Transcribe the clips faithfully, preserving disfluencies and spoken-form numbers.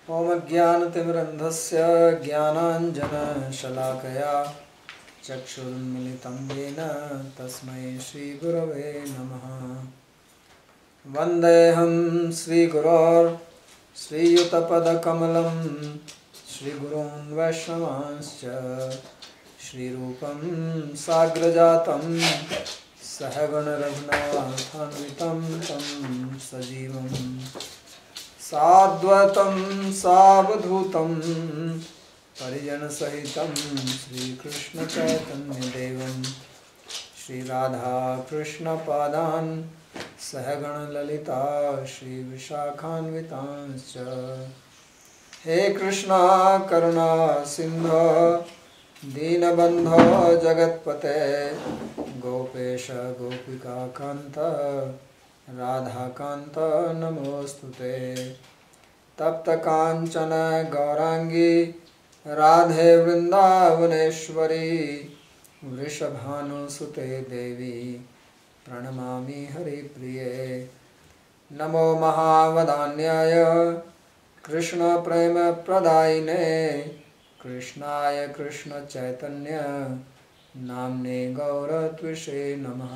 ओम ज्ञानतिमिरन्धस्य ज्ञानाञ्जनशलाकया चक्षुरुन्मिलितं येन तस्मै श्रीगुरवे नमः। वन्देऽहं श्रीगुरोर् श्रीयुतपदकमलं श्रीगुरून् वैष्णवांश्च श्रीरूपं साग्रजातं सहगणरघुनाथान्वितं तं सजीवं साद्वैतं सावधूतं परिजनसहितं श्रीकृष्णचैतन्यदेवं श्रीराधाकृष्णपादान् सहगणललिता श्रीविशाखान्वितांश्च। हे कृष्णा करुणा सिन्धो दीनबन्धो जगत्पते गोपेश गोपिकान्त राधाकान्त नमोस्तुते। तप्तकाञ्चन गौरांगी राधे वृन्दावनेश्वरी वृषभानुसुते देवी प्रणमामि हरिप्रिये। नमो महावदान्याय कृष्ण प्रेम प्रदायिने कृष्णाय कृष्ण चैतन्य नाम्ने गौरत्विषे नमः।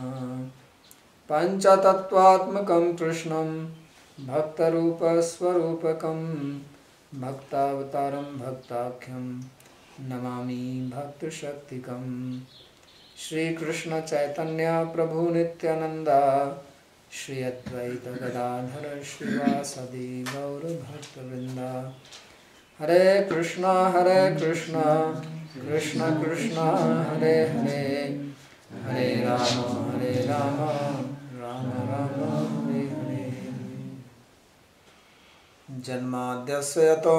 पंचतत्वात्मकं कृष्णं भक्तरूपस्वरूपकं भक्तावतारं भक्ताख्यं नमामि भक्तशक्तिकं। श्री कृष्ण चैतन्य प्रभु नित्यानंद श्री अद्वैत गदाधर श्रीवासदि गौर भक्तवृंद। हरे कृष्णा हरे कृष्णा कृष्ण कृष्णा हरे हरे हरे राम हरे राम राम राम हरे हरे। जन्माद्यस्य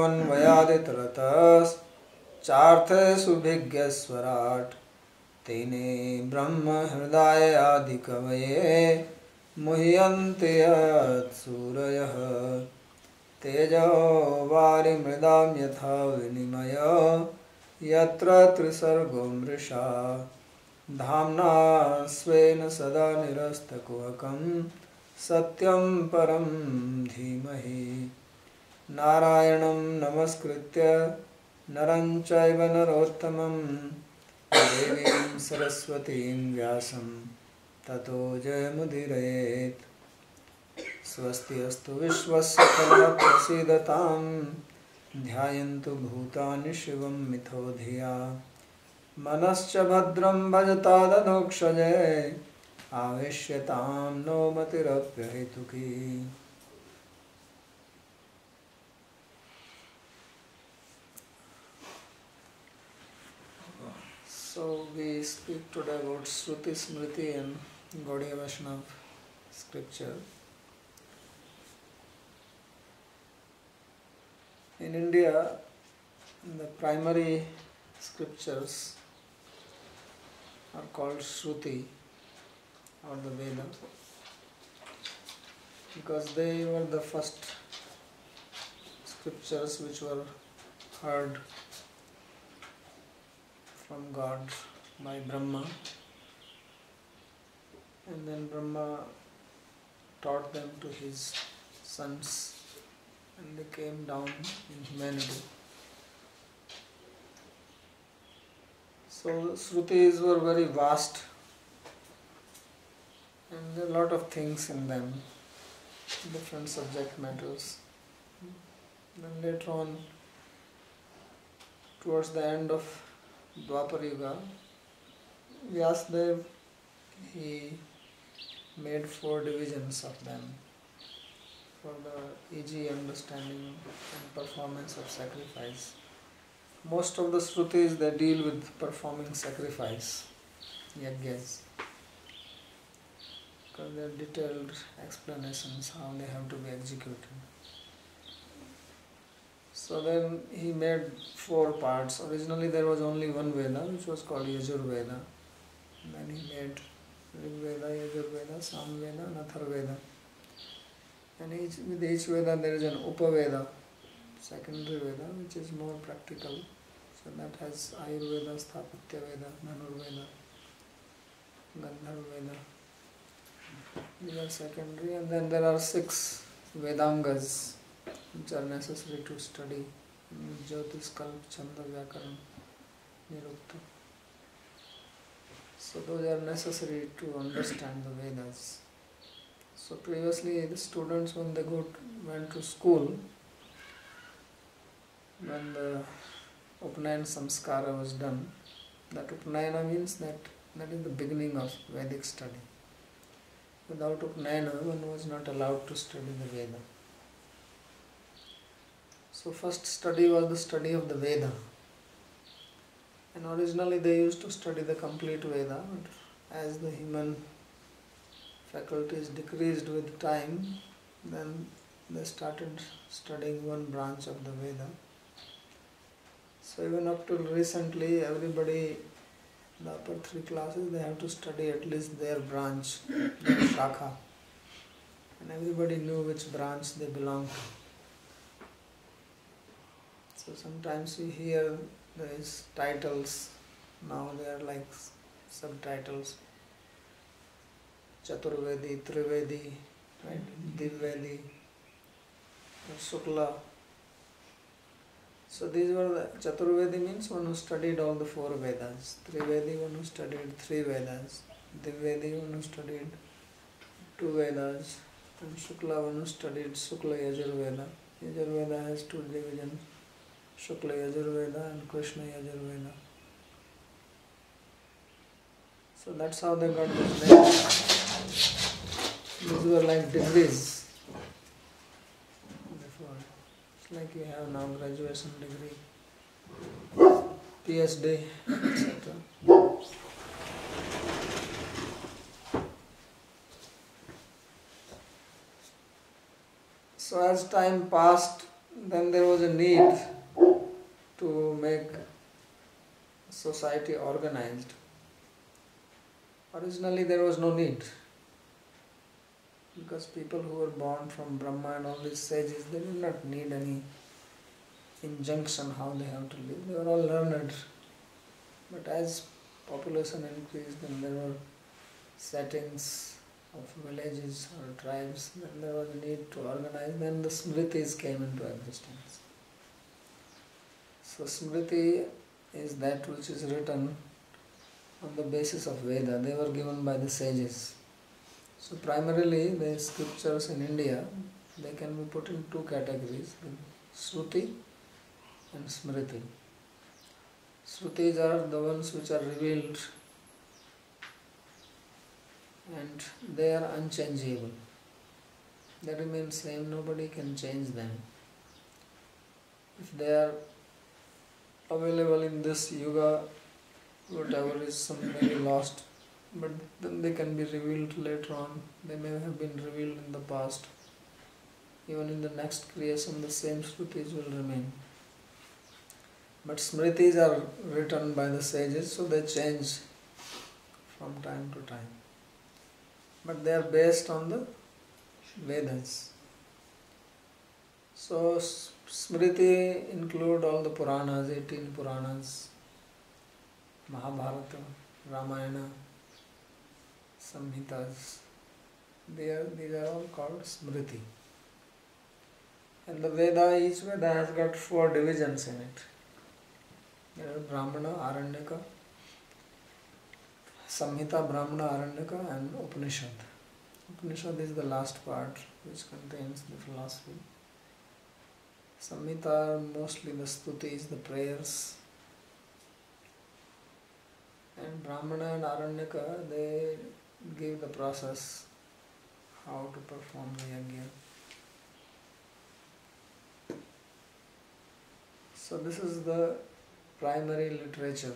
यतोऽन्वयादितरतश्चार्थेषु तेने ब्रह्म हृदय आदि कवये मुह्यन्ते यत्सूरयः। तेजो वारिमृदां यथा विनिमय यत्र त्रिसर्गो मृषा धाम्ना स्वेन सदा निरस्तकुहकं सत्यं परं धीमहि। नारायणं नमस्कृत्य नरं चैव नरोत्तमं देवीं सरस्वतीं व्यासं ततो जयमुदीरयेत्। स्वस्ति अस्तु विश्वस्य फलः प्रसीदतां ध्यायन्तु भूतानि शिवं मिथो धिया। मनश्च भद्रं भजता दधोक्षजे आवेश्यतां नो मतिरप्यहेतुकी। So we speak today about Shruti Smriti and Gaudiya Vaishnava scripture. In India, the primary scriptures are called Shruti or the Veda because they were the first scriptures which were heard from God by Brahma, and then Brahma taught them to his sons and they came down in humanity. So Shrutis were very vast and there are a lot of things in them, different subject matters. Then later on, towards the end of Dwapar Yuga, Vyasadeva, he made four divisions of them for the easy understanding and performance of sacrifice. Most of the Shrutis, they deal with performing sacrifice, yagyas, because they are detailed explanations how they have to be executed. So then he made four parts. Originally there was only one Veda which was called Yajurveda. Then he made Rig Veda, Yajurveda, Samveda and Atharveda. And each, with each Veda there is an Upaveda, secondary Veda, which is more practical. So that has Ayurveda, Sthapatya Veda, Dhanurveda, Gandharveda. These are secondary, and then there are six Vedangas which are necessary to study. Jyotish, Kalp, Chanda, Vyakaran, Nirukta. So those are necessary to understand the Vedas. So previously the students, when they go to, went to school, when the Upnayana Samskara was done, that Upnayana means that that is the beginning of Vedic study. Without Upnayana, one was not allowed to study the Veda. So first study was the study of the Veda. And originally they used to study the complete Veda, but as the human faculties decreased with time, then they started studying one branch of the Veda. So even up till recently, everybody, the upper three classes, they have to study at least their branch, their shakha. And everybody knew which branch they belong to. So sometimes we hear these titles, now they are like subtitles. Chaturvedi, Trivedi, right? Divvedi, Sukla. So these were the Chaturvedi means one who studied all the four Vedas. Trivedi, one who studied three Vedas. Divvedi, one who studied two Vedas. And Shukla, one who studied Sukla Yajurveda. Yajurveda has two divisions, Shukla Yajurveda and Krishna Yajurveda. So that's how they got this name. These were like degrees before. It's like you have now graduation degree, PhD, et cetera. So as time passed, then there was a need to make society organized. Originally there was no need, because people who were born from Brahma and all these sages, they did not need any injunction how they have to live. They were all learned. But as population increased and there were settings of villages or tribes, then there was a need to organize. Then the Smritis came into existence. So Smriti is that which is written on the basis of Veda. They were given by the sages. So primarily the scriptures in India, they can be put in two categories, Shruti and Smriti. Shrutis are the ones which are revealed and they are unchangeable. They remain same, nobody can change them. If they are available in this yuga, whatever is somewhere lost, but then they can be revealed later on. They may have been revealed in the past. Even in the next creation, the same Shrutis will remain. But Smritis are written by the sages, so they change from time to time. But they are based on the Vedas. So Smriti include all the Puranas, eighteen Puranas, Mahabharata, Ramayana, Samhitas. They are, these are all called Smriti. And the Veda, each Veda has got four divisions in it. There are Brahmana, Aranyaka, Samhita, Brahmana, Aranyaka and Upanishad. Upanishad is the last part which contains the philosophy. Samhita, mostly the stutis, the prayers. And Brahmana and Aranyaka, they give the process how to perform the yajna. So this is the primary literature.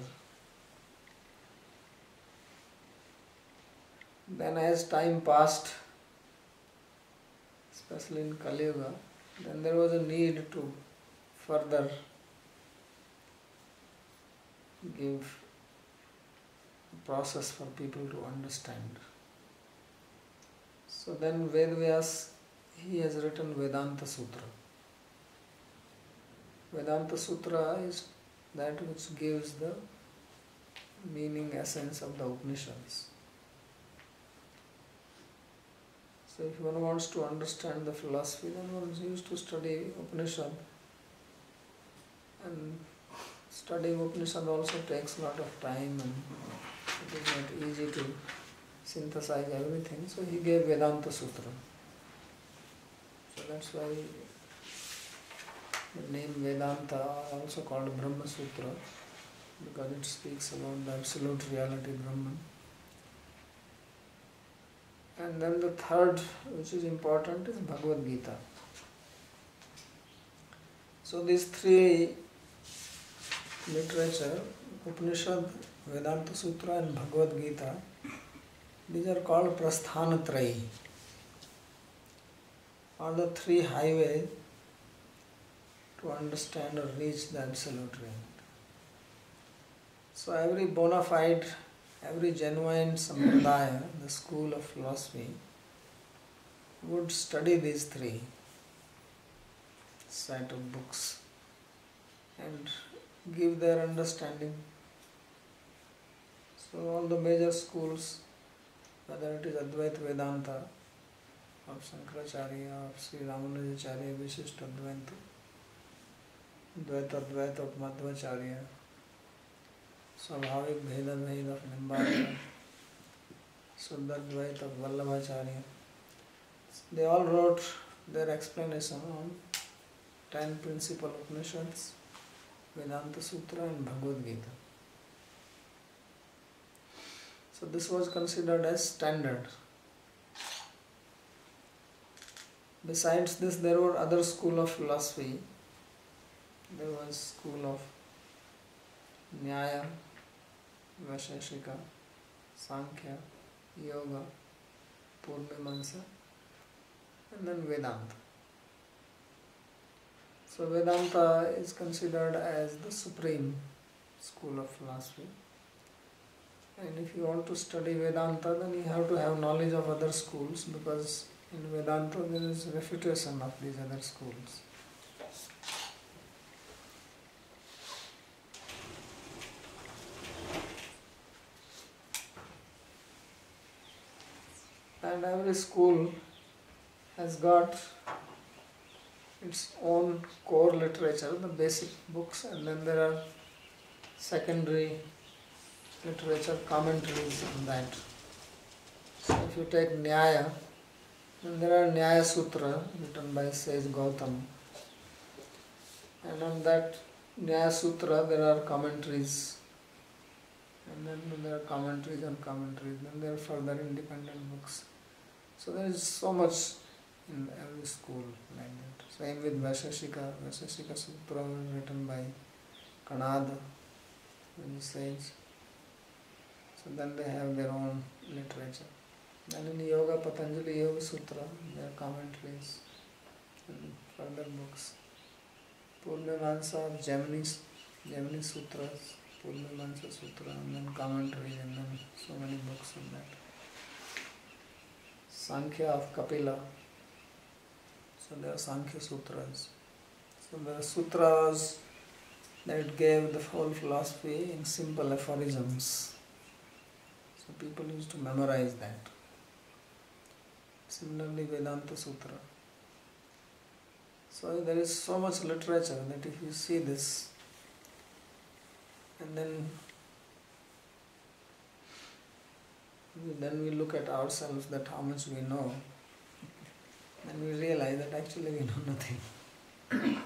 Then as time passed, especially in Kali Yuga, then there was a need to further give a process for people to understand. So then Vedvyas, he has written Vedanta Sutra. Vedanta Sutra is that which gives the meaning, essence of the Upanishads. So if one wants to understand the philosophy, then one used to study Upanishad. And studying Upanishad also takes a lot of time, and it is not easy to synthesize everything. So he gave Vedanta Sutra. So that's why the name Vedanta, also called Brahma Sutra, because it speaks about the absolute reality Brahman. And then the third, which is important, is Bhagavad Gita. So these three literature, Upanishad, Vedanta Sutra and Bhagavad Gita, these are called Prasthanatrayi, or the three highways to understand or reach the absolute reality. So every bona fide, every genuine sampradaya, the school of philosophy, would study these three set of books and give their understanding. So all the major schools, whether it is Advaita Vedanta of Shankaracharya, of Sri Ramanujacharya, Vishishta Advaita, Dvaita Advaita of Madhvacharya, Swabhavik Bheda Bheda of Nimbarka, Suddha Advaita of Vallabhacharya, they all wrote their explanation on ten principal Upanishads, Vedanta Sutra and Bhagavad Gita. So this was considered as standard. Besides this, there were other school of philosophy. There was school of Nyaya, Vaisheshika, Sankhya, Yoga, Purnimansa, and then Vedanta. So Vedanta is considered as the supreme school of philosophy. And if you want to study Vedanta, then you have to have knowledge of other schools, because in Vedanta there is refutation of these other schools. And every school has got its own core literature, the basic books, and then there are secondary literature, commentaries on that. So if you take Nyaya, then there are Nyaya Sutra written by sage Gautam. And on that Nyaya Sutra there are commentaries. And then there are commentaries on commentaries. Then there are further independent books. So there is so much in every school like that. Same with Vaisheshika. Vaisheshika Sutra was written by Kanada, the sage. So then they have their own literature. Then in Yoga, Patanjali Yoga Sutra, there are commentaries and further books. Purnimansa of Jaimini, Jaimini Sutras, Purnimansa Sutra, and then commentaries, and then so many books on that. Sankhya of Kapila, so there are Sankhya Sutras. So there are sutras that gave the whole philosophy in simple aphorisms. So people used to memorize that. Similarly, Vedanta Sutra. So there is so much literature that if you see this, and then then we look at ourselves, that how much we know, then we realize that actually we know nothing.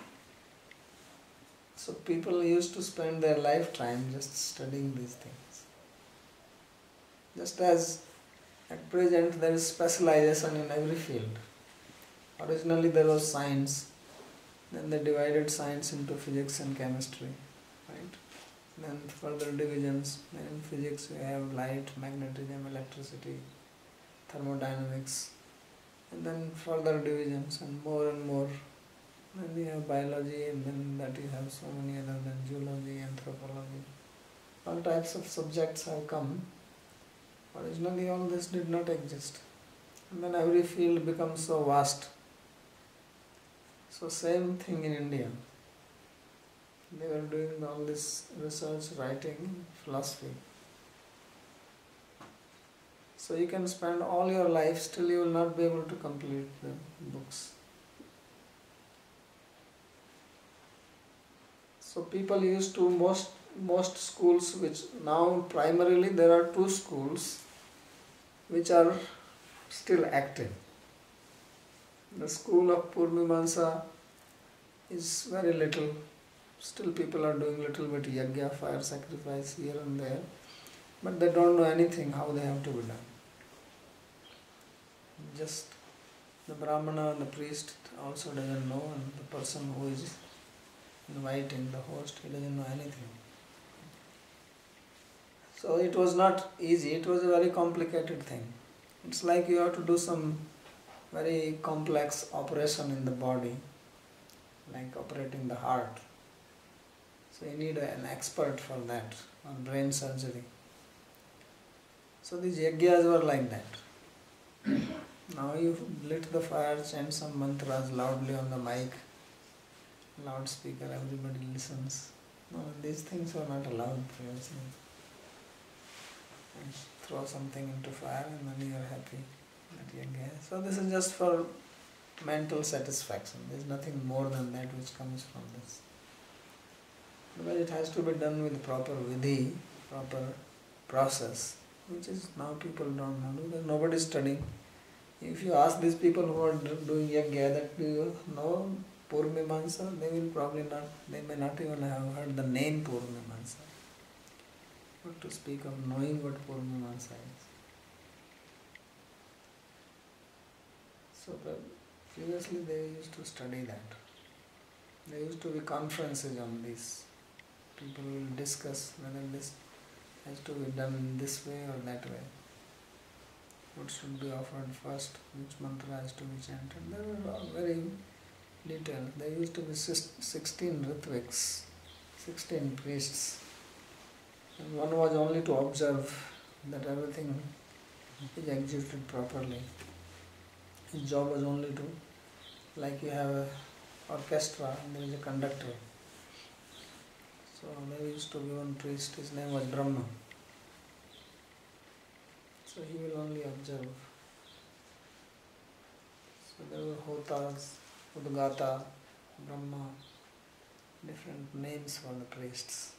So people used to spend their lifetime just studying these things. Just as at present there is specialization in every field. Originally there was science, then they divided science into physics and chemistry, right? Then further divisions. Then in physics we have light, magnetism, electricity, thermodynamics, and then further divisions and more and more. Then we have biology, and then that you have so many other than zoology, anthropology. All types of subjects have come. Originally all this did not exist. And then every field becomes so vast. So same thing in India. They were doing all this research, writing, philosophy. So you can spend all your life, still you will not be able to complete the books. So people used to, most most schools, which now primarily there are two schools which are still active. The school of Purvamamsa is very little. Still people are doing little bit yajna, fire sacrifice here and there, but they don't know anything how they have to be done. Just the Brahmana and the priest also doesn't know, and the person who is inviting, the host, he doesn't know anything. So it was not easy, it was a very complicated thing. It's like you have to do some very complex operation in the body, like operating the heart. So you need an expert for that, or brain surgery. So these yajnas were like that. Now you lit the fire, chant some mantras loudly on the mic, loudspeaker, everybody listens. No, these things were not allowed previously. And throw something into fire and then you are happy that yajna. So this is just for mental satisfaction. There is nothing more than that which comes from this. But it has to be done with proper vidhi, proper process, which is now people don't know. Because nobody is studying. If you ask these people who are doing yajna that do you know Purvamamsa, they will probably not, they may not even have heard the name Purvamamsa. Not to speak of knowing what Purvamamsa is. So previously they used to study that. There used to be conferences on this. People will discuss whether this has to be done in this way or that way. What should be offered first, which mantra has to be chanted. They were all very detailed. There used to be sixteen ritviks, sixteen priests. And one was only to observe that everything is executed properly. His job was only to, like you have an orchestra and there is a conductor. So there used to be one priest, his name was Brahma. So he will only observe. So there were Hotas, Udgata, Brahma, different names for the priests.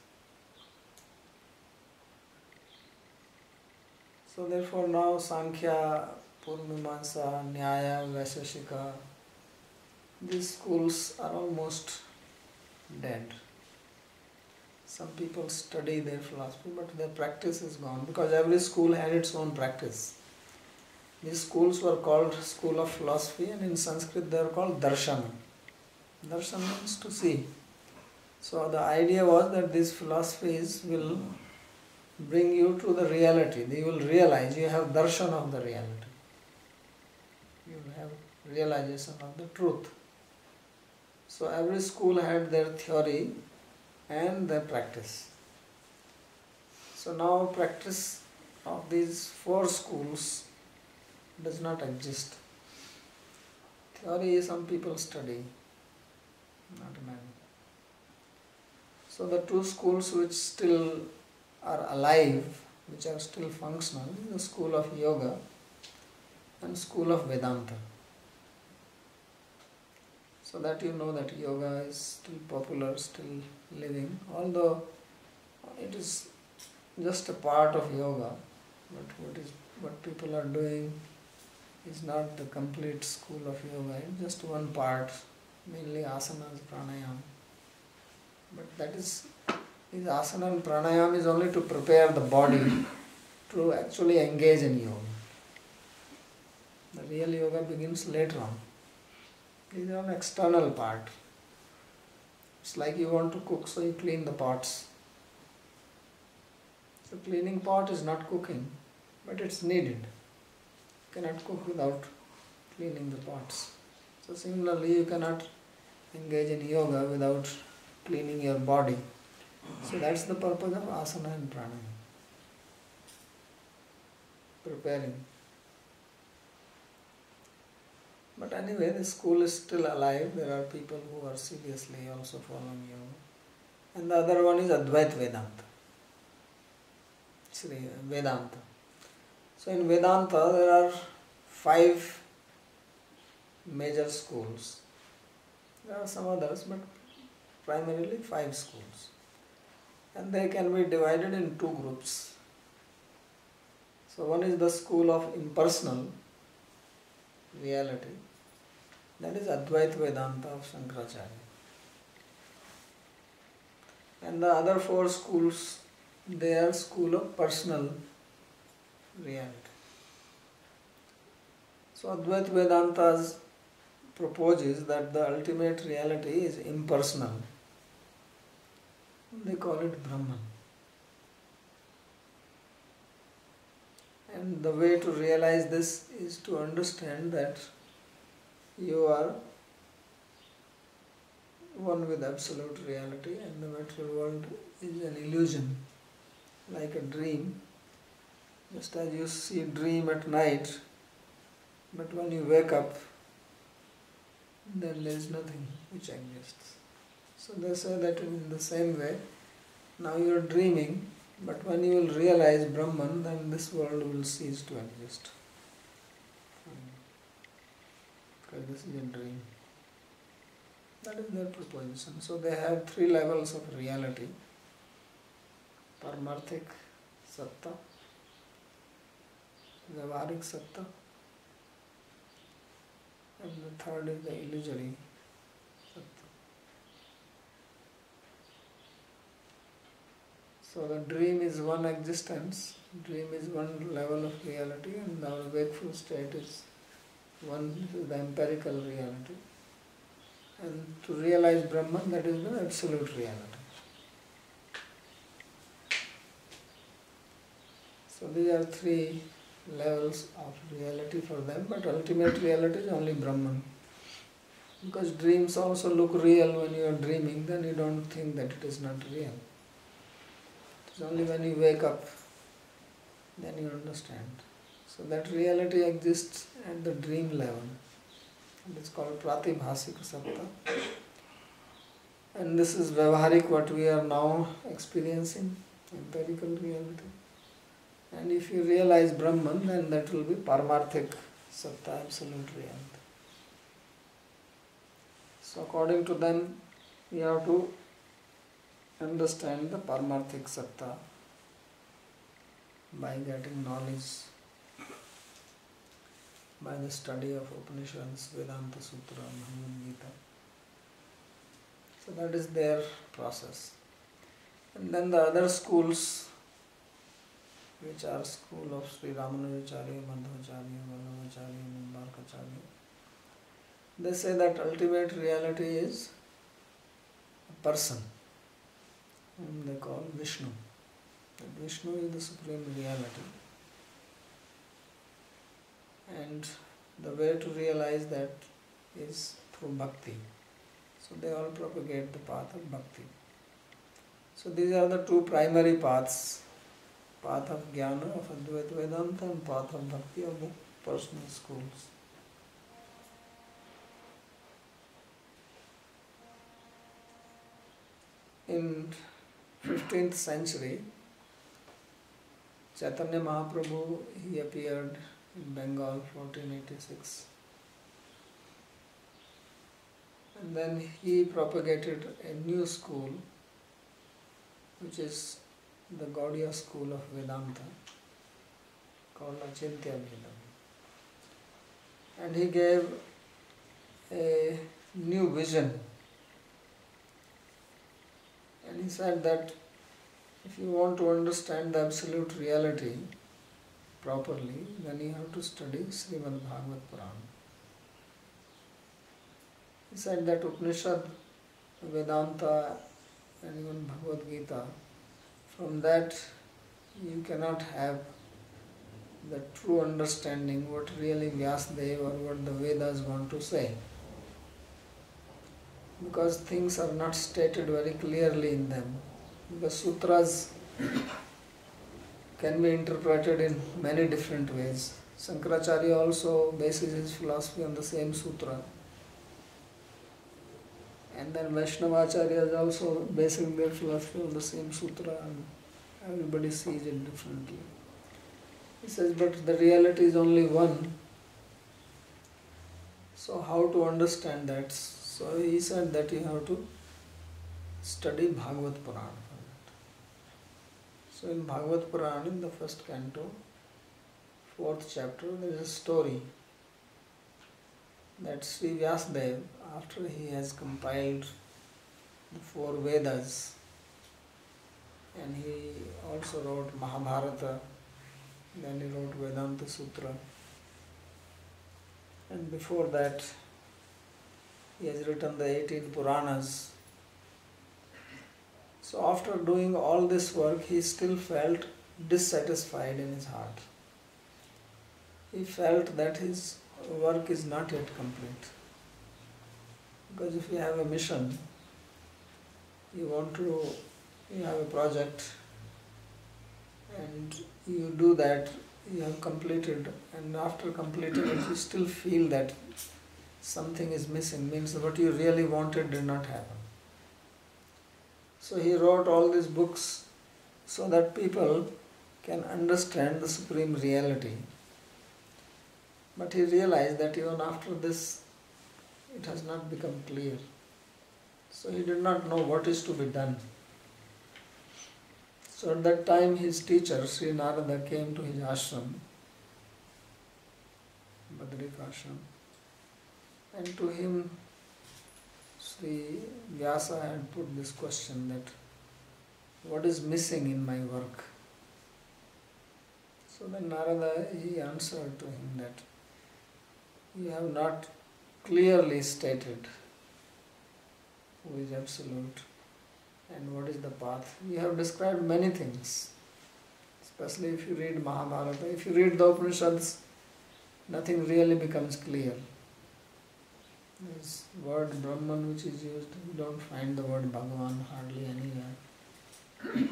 So therefore now Sankhya, Purvamamsa, Nyaya, Vaisheshika, these schools are almost dead. Some people study their philosophy, but their practice is gone because every school had its own practice. These schools were called school of philosophy, and in Sanskrit they are called darshana. Darshana means to see. So the idea was that these philosophies will bring you to the reality. You will realize, you have darshan of the reality. You will have realization of the truth. So every school had their theory and their practice. So now practice of these four schools does not exist. Theory some people study, not many. So the two schools which still are alive, which are still functional, is the school of yoga and school of Vedanta. So that you know that yoga is still popular, still living, although it is just a part of yoga, but what is what people are doing is not the complete school of yoga, it's just one part, mainly asanas, pranayam. But that is, is asana and pranayam is only to prepare the body to actually engage in yoga. The real yoga begins later on. These are an external part. It's like you want to cook, so you clean the pots. So cleaning pot is not cooking, but it's needed. You cannot cook without cleaning the pots. So similarly, you cannot engage in yoga without cleaning your body. So that's the purpose of asana and pranayama. Preparing. But anyway, the school is still alive. There are people who are seriously also following yoga. And the other one is Advaita Vedanta. Sri Vedanta. So in Vedanta there are five major schools. There are some others, but primarily five schools. And they can be divided in two groups. So one is the school of impersonal reality, that is Advaita Vedanta of Shankaracharya. And the other four schools, they are school of personal reality. So Advaita Vedanta proposes that the ultimate reality is impersonal. They call it Brahman. And the way to realize this is to understand that you are one with absolute reality and the material world is an illusion, like a dream. Just as you see a dream at night, but when you wake up, then there is nothing which exists. So they say that in the same way, now you are dreaming, but when you will realize Brahman, then this world will cease to exist. Because this is a dream. That is their proposition. So they have three levels of reality. Paramarthik Satta, Vyavaharik Satta, and the third is the illusory Satta. So the dream is one existence, dream is one level of reality, and our wakeful state is one, is the empirical reality. And to realize Brahman, that is the absolute reality. So these are three levels of reality for them, but ultimate reality is only Brahman. Because dreams also look real when you are dreaming, then you don't think that it is not real. It is only when you wake up, then you understand. So that reality exists at the dream level. It is called Pratibhasika Satta. And this is Vyavaharik, what we are now experiencing, empirical reality. And if you realize Brahman, then that will be Paramarthik Satta, absolute reality. So according to them, we have to understand the Paramarthik Satta by getting knowledge, by the study of Upanishads, Vedanta Sutra, Bhagavad Gita. So that is their process. And then the other schools, which are school of Sri Ramanujacharya, Madhvacharya, Vallabhacharya, Nimbarkacharya, they say that ultimate reality is a person, whom they call Vishnu. That Vishnu is the supreme reality. And the way to realize that is through bhakti. So they all propagate the path of bhakti. So these are the two primary paths, path of jnana of Advaita Vedanta and path of bhakti of the personal schools. In fifteenth century, Chaitanya Mahaprabhu, he appeared in Bengal, fourteen eighty-six. And then he propagated a new school, which is the Gaudiya school of Vedanta, called Achintya Bhedam. And he gave a new vision. And he said that if you want to understand the absolute reality properly, then you have to study Srimad Bhagavad Purana. He said that Upanishad, Vedanta and even Bhagavad Gita, from that you cannot have the true understanding what really Vyasadeva or what the Vedas want to say. Because things are not stated very clearly in them. The sutras can be interpreted in many different ways. Shankaracharya also bases his philosophy on the same sutra. And then Vaishnavacharyas also basing their philosophy on the same sutra, and everybody sees it differently. He says, but the reality is only one. So how to understand that? So he said that you have to study Bhagavad Purana. So in Bhagavad Purana, in the first canto, fourth chapter, there is a story that Sri Vyasadeva, after he has compiled the four Vedas, and he also wrote Mahabharata, then he wrote Vedanta Sutra, and before that he has written the eighteen Puranas. So after doing all this work, he still felt dissatisfied in his heart. He felt that his work is not yet complete. Because if you have a mission, you want to, you have a project, and you do that, you have completed, and after completing it, you still feel that something is missing, means what you really wanted did not happen. So he wrote all these books so that people can understand the supreme reality. But he realized that even after this, it has not become clear. So he did not know what is to be done. So at that time his teacher, Sri Narada, came to his ashram, Badrika ashram, and to him Sri Vyasa had put this question that, what is missing in my work? So then Narada, he answered to him that, you have not clearly stated who is absolute and what is the path. You have described many things, especially if you read Mahabharata. If you read the Upanishads, nothing really becomes clear. This word Brahman which is used, you don't find the word Bhagavan hardly anywhere.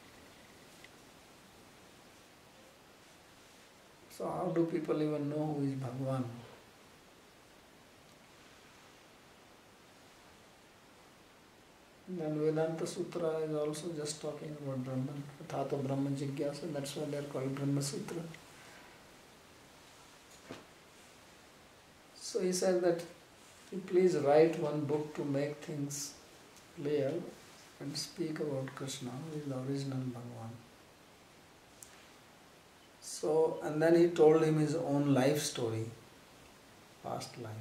So how do people even know who is Bhagavan? Then Vedanta Sutra is also just talking about Brahman. Athato Brahma Jigyasa, that's why they are called Brahma Sutra. So he said that you please write one book to make things clear and speak about Krishna, who is the original Bhagavan. So, and then he told him his own life story, past life.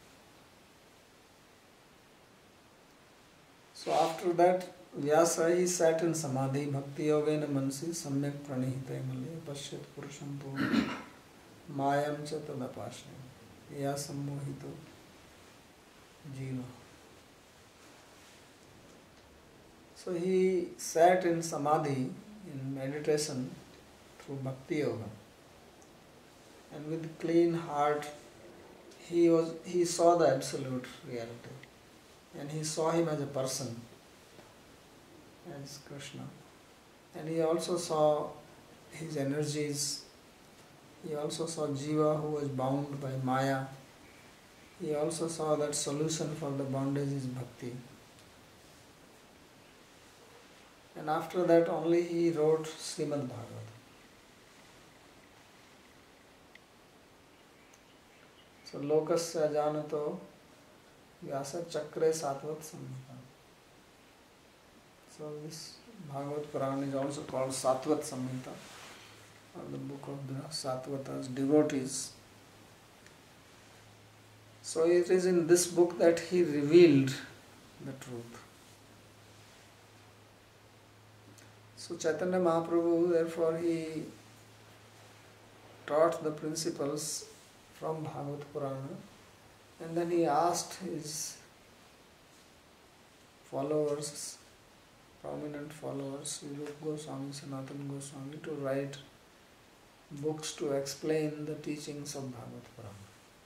So after that, Vyasa, he sat in Samadhi, Bhakti Yogena Mansi, Samyak Pranihite Malya, Pashyat Purusham Purna, Mayam cha tadapashya, Ya Sammohito Jiva. So he sat in Samadhi, in meditation, through Bhakti Yoga. And with clean heart, he was he saw the absolute reality. And he saw him as a person, as Krishna. And he also saw his energies. He also saw Jiva, who was bound by Maya. He also saw that solution for the bondage is bhakti. And after that only he wrote Srimad Bhagavatam. So Lokasya Janato Vyasa Chakre Satvat Samhita. So this Bhagavad Purana is also called Satvat Samhita, or the book of the Sattvatas, devotees. So it is in this book that he revealed the truth. So Chaitanya Mahaprabhu, therefore, he taught the principles from Bhagavad Purana, and then he asked his followers, prominent followers, Rupa Goswami, Sanatana Goswami, to write books to explain the teachings of Bhagavad Purana.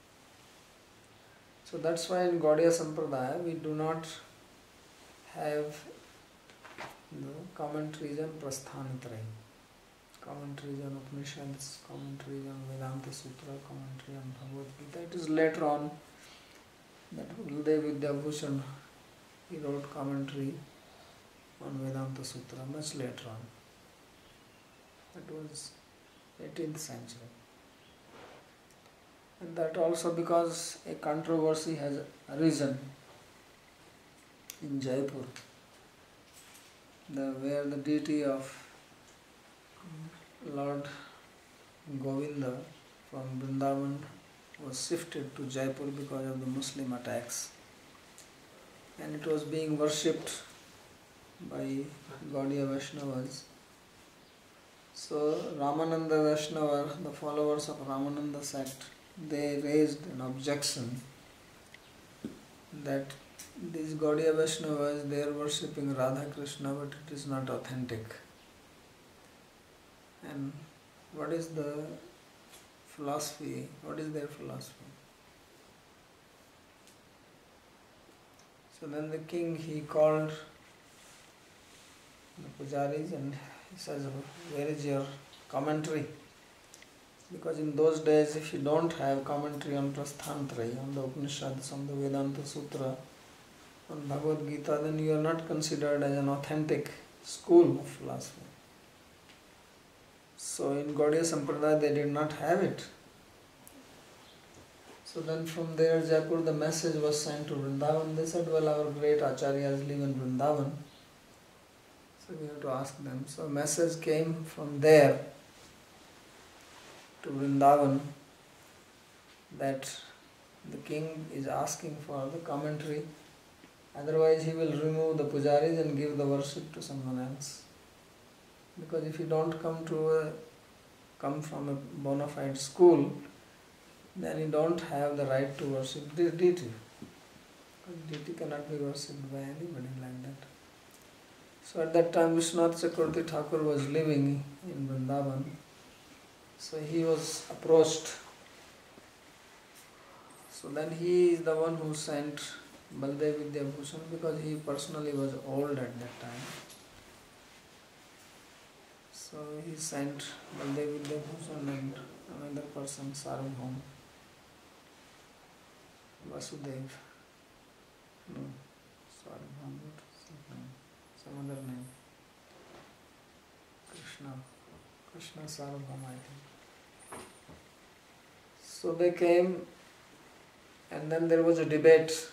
So that's why in Gaudiya Sampradaya we do not have the commentaries on Prasthanatrayi, commentaries on Upanishads, commentaries on Vedanta Sutra, commentary on Bhagavad Gita. It is later on that Gurudev Vidyabhushan, he wrote commentary on Vedanta Sutra much later on. That was eighteenth century. And that also because a controversy has arisen in Jaipur, the, where the deity of Lord Govinda from Vrindavan was shifted to Jaipur because of the Muslim attacks, and it was being worshipped by Gaudiya Vaishnavas. So Ramananda Vaishnava, the followers of Ramananda sect, they raised an objection that these Gaudiya Vaishnavas, they are worshipping Radha Krishna, but it is not authentic. And what is the philosophy? What is their philosophy? So then the king, he called the pujaris and he says, where is your commentary? Because in those days, if you don't have commentary on Prasthantraya, on the Upanishads, on the Vedanta Sutra, on Bhagavad Gita, then you are not considered as an authentic school of philosophy. So in Gaudiya Sampradaya, they did not have it. So then from there, Jaipur, the message was sent to Vrindavan. They said, well, our great acharyas live in Vrindavan, so we have to ask them. So a message came from there to Vrindavan that the king is asking for the commentary, otherwise he will remove the pujaris and give the worship to someone else. Because if you don't come to a, come from a bona fide school, then you don't have the right to worship the deity. Because deity cannot be worshipped by anybody like that. So at that time Vishwanath Chakravarti Thakur was living in Vrindavan. So he was approached. So then he is the one who sent Baldev Vidyabhushan, because he personally was old at that time. So he sent Baldev Vidyabhushan and another person, Sarvabhauma, Vasudev, no, Sarvabhauma, some other name, Krishna, Krishna Sarvabhauma, I think. So they came, and then there was a debate,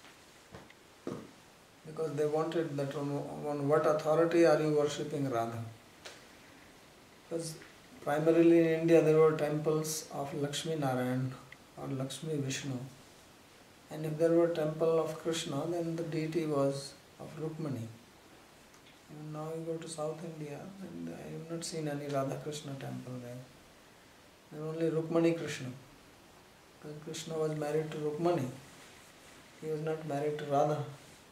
because they wanted that on, on what authority are you worshipping Radha? Because primarily in India there were temples of Lakshmi Narayan or Lakshmi Vishnu, and if there were temple of Krishna, then the deity was of Rukmani. And now you go to South India and I have not seen any Radha Krishna temple there. There are only Rukmani Krishna, because Krishna was married to Rukmani. He was not married to Radha.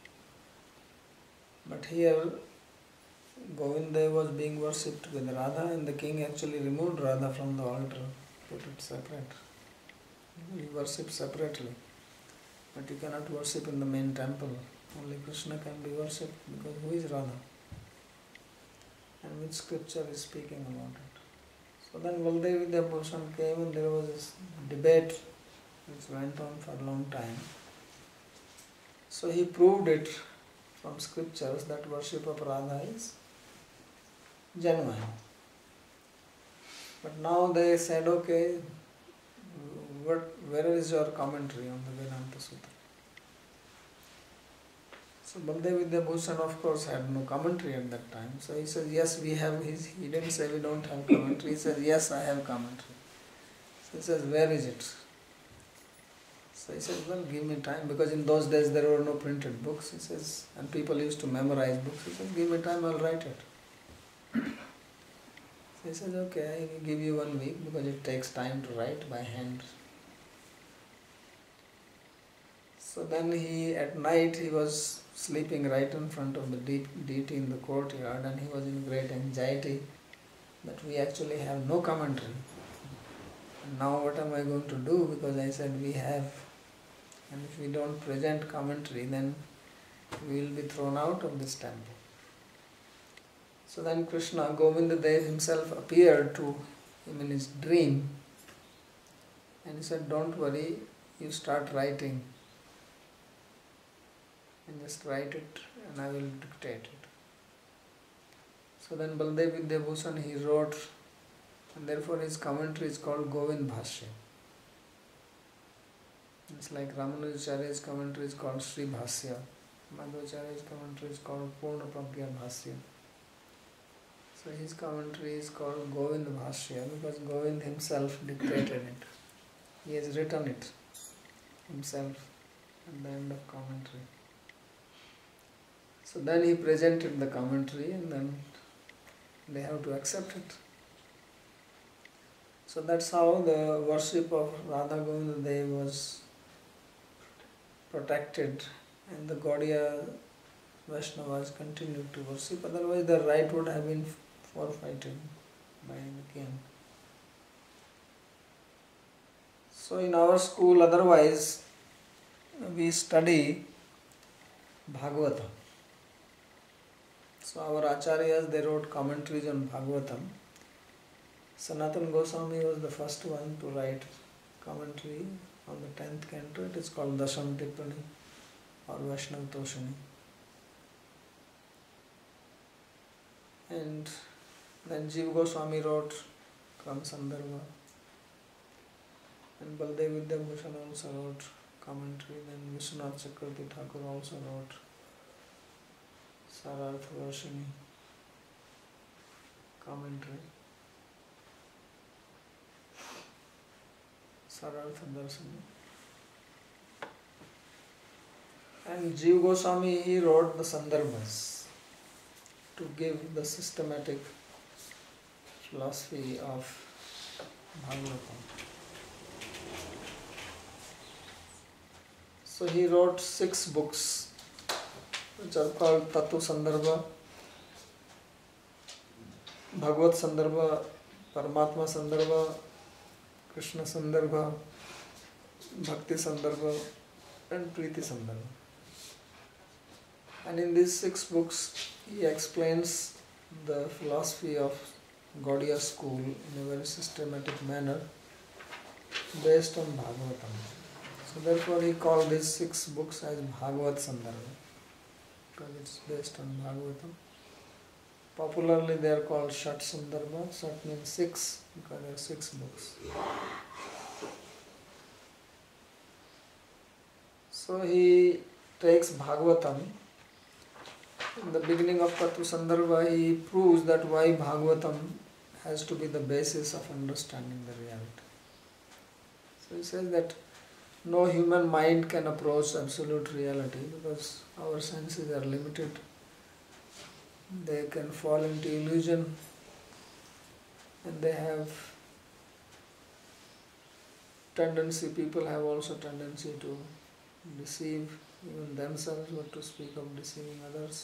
But here Govinda was being worshipped with Radha, and the king actually removed Radha from the altar, put it separate. He worshipped separately. But you cannot worship in the main temple. Only Krishna can be worshipped, because who is Radha? And which scripture is speaking about it? So then Baldev Vidyabhushan came, and there was this debate which went on for a long time. So he proved it from scriptures that worship of Radha is genuine. But now they said, okay, what, where is your commentary on the Vedanta Sutra? So Baldev Vidyabhushan, of course, had no commentary at that time. So he said, yes, we have his. He didn't say we don't have commentary. He said, yes, I have commentary. So he says, where is it? So he says, well, give me time, because in those days there were no printed books. He says, and people used to memorize books. He says, give me time, I'll write it. So he says, okay, I will give you one week, because it takes time to write by hand. So then he, at night, he was sleeping right in front of the deity in the courtyard, and he was in great anxiety that we actually have no commentary. And now what am I going to do? Because I said we have. And if we don't present commentary, then we will be thrown out of this temple. So then Krishna, Govinda Dev himself appeared to him in his dream, and he said, don't worry, you start writing. And just write it, and I will dictate it. So then Baldev Vidyabhushan, he wrote and therefore his commentary is called Govind Bhashya. It's like Ramanujacharya's commentary is called Sri Bhasya. Madhvacharya's commentary is called Purna Pragya Bhasya. So his commentary is called Govind Bhashya because Govind himself dictated it. He has written it himself at the end of commentary. So then he presented the commentary and then they have to accept it. So that's how the worship of Radha Govinda Dev was protected and the Gaudiya Vaishnavas continued to worship. Otherwise the right would have been forfeited by the king. So in our school otherwise we study Bhagavata. So our acharyas, they wrote commentaries on Bhagavatam. Sanatana Goswami was the first one to write commentary on the tenth canto. It is called Dasham Tippani or Vaishnav Toshani. And then Jiva Goswami wrote Kram Sandarbha. And Baldev Vidyabhushan also wrote commentary. Then Vishwanath Chakravarti Thakur also wrote Sarartha Varshini commentary. Sarartha Darsani. And Jiva Goswami, he wrote the Sandarbhas to give the systematic philosophy of Bhagavatam. So he wrote six books which are called Tattva Sandarbha, Bhagavat Sandarbha, Paramatma Sandarbha, Krishna Sandarbha, Bhakti Sandarbha and Preeti Sandarbha. And in these six books he explains the philosophy of Gaudiya school in a very systematic manner based on Bhagavatam. So therefore he called these six books as Bhagavat Sandarbha because it's based on Bhagavatam. Popularly they are called Shat Sandarbha. Shat means six because there are six books. So he takes Bhagavatam. In the beginning of Tattva Sandarbha he proves that why Bhagavatam has to be the basis of understanding the reality. So he says that no human mind can approach absolute reality because our senses are limited. They can fall into illusion and they have tendency, people have also tendency to deceive even themselves, not to speak of deceiving others.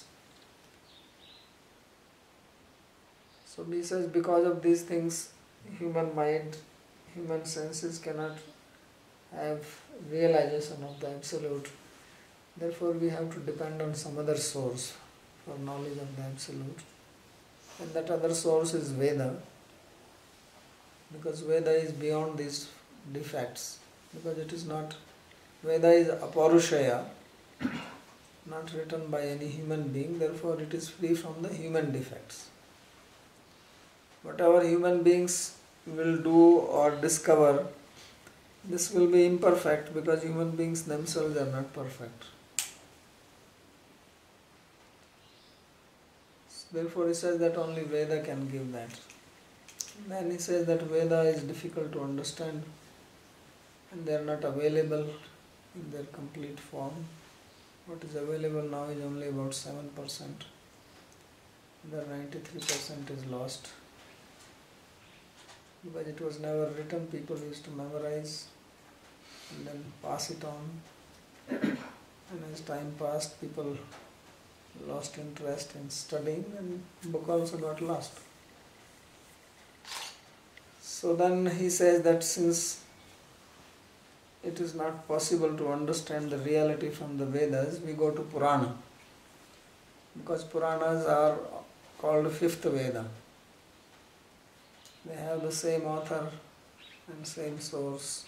So he says because of these things human mind, human senses cannot have realization of the absolute. Therefore we have to depend on some other source for knowledge of the absolute. And that other source is Veda, because Veda is beyond these defects, because it is not, Veda is aparushaya, not written by any human being, therefore it is free from the human defects. Whatever human beings will do or discover, this will be imperfect because human beings themselves are not perfect. Therefore he says that only Veda can give that. Then he says that Veda is difficult to understand and they are not available in their complete form. What is available now is only about seven percent. The ninety-three percent is lost. Because it was never written, people used to memorize and then pass it on. And as time passed, people lost interest in studying and book also got lost. So then he says that since it is not possible to understand the reality from the Vedas, we go to Purana. Because Puranas are called fifth Veda. They have the same author and same source.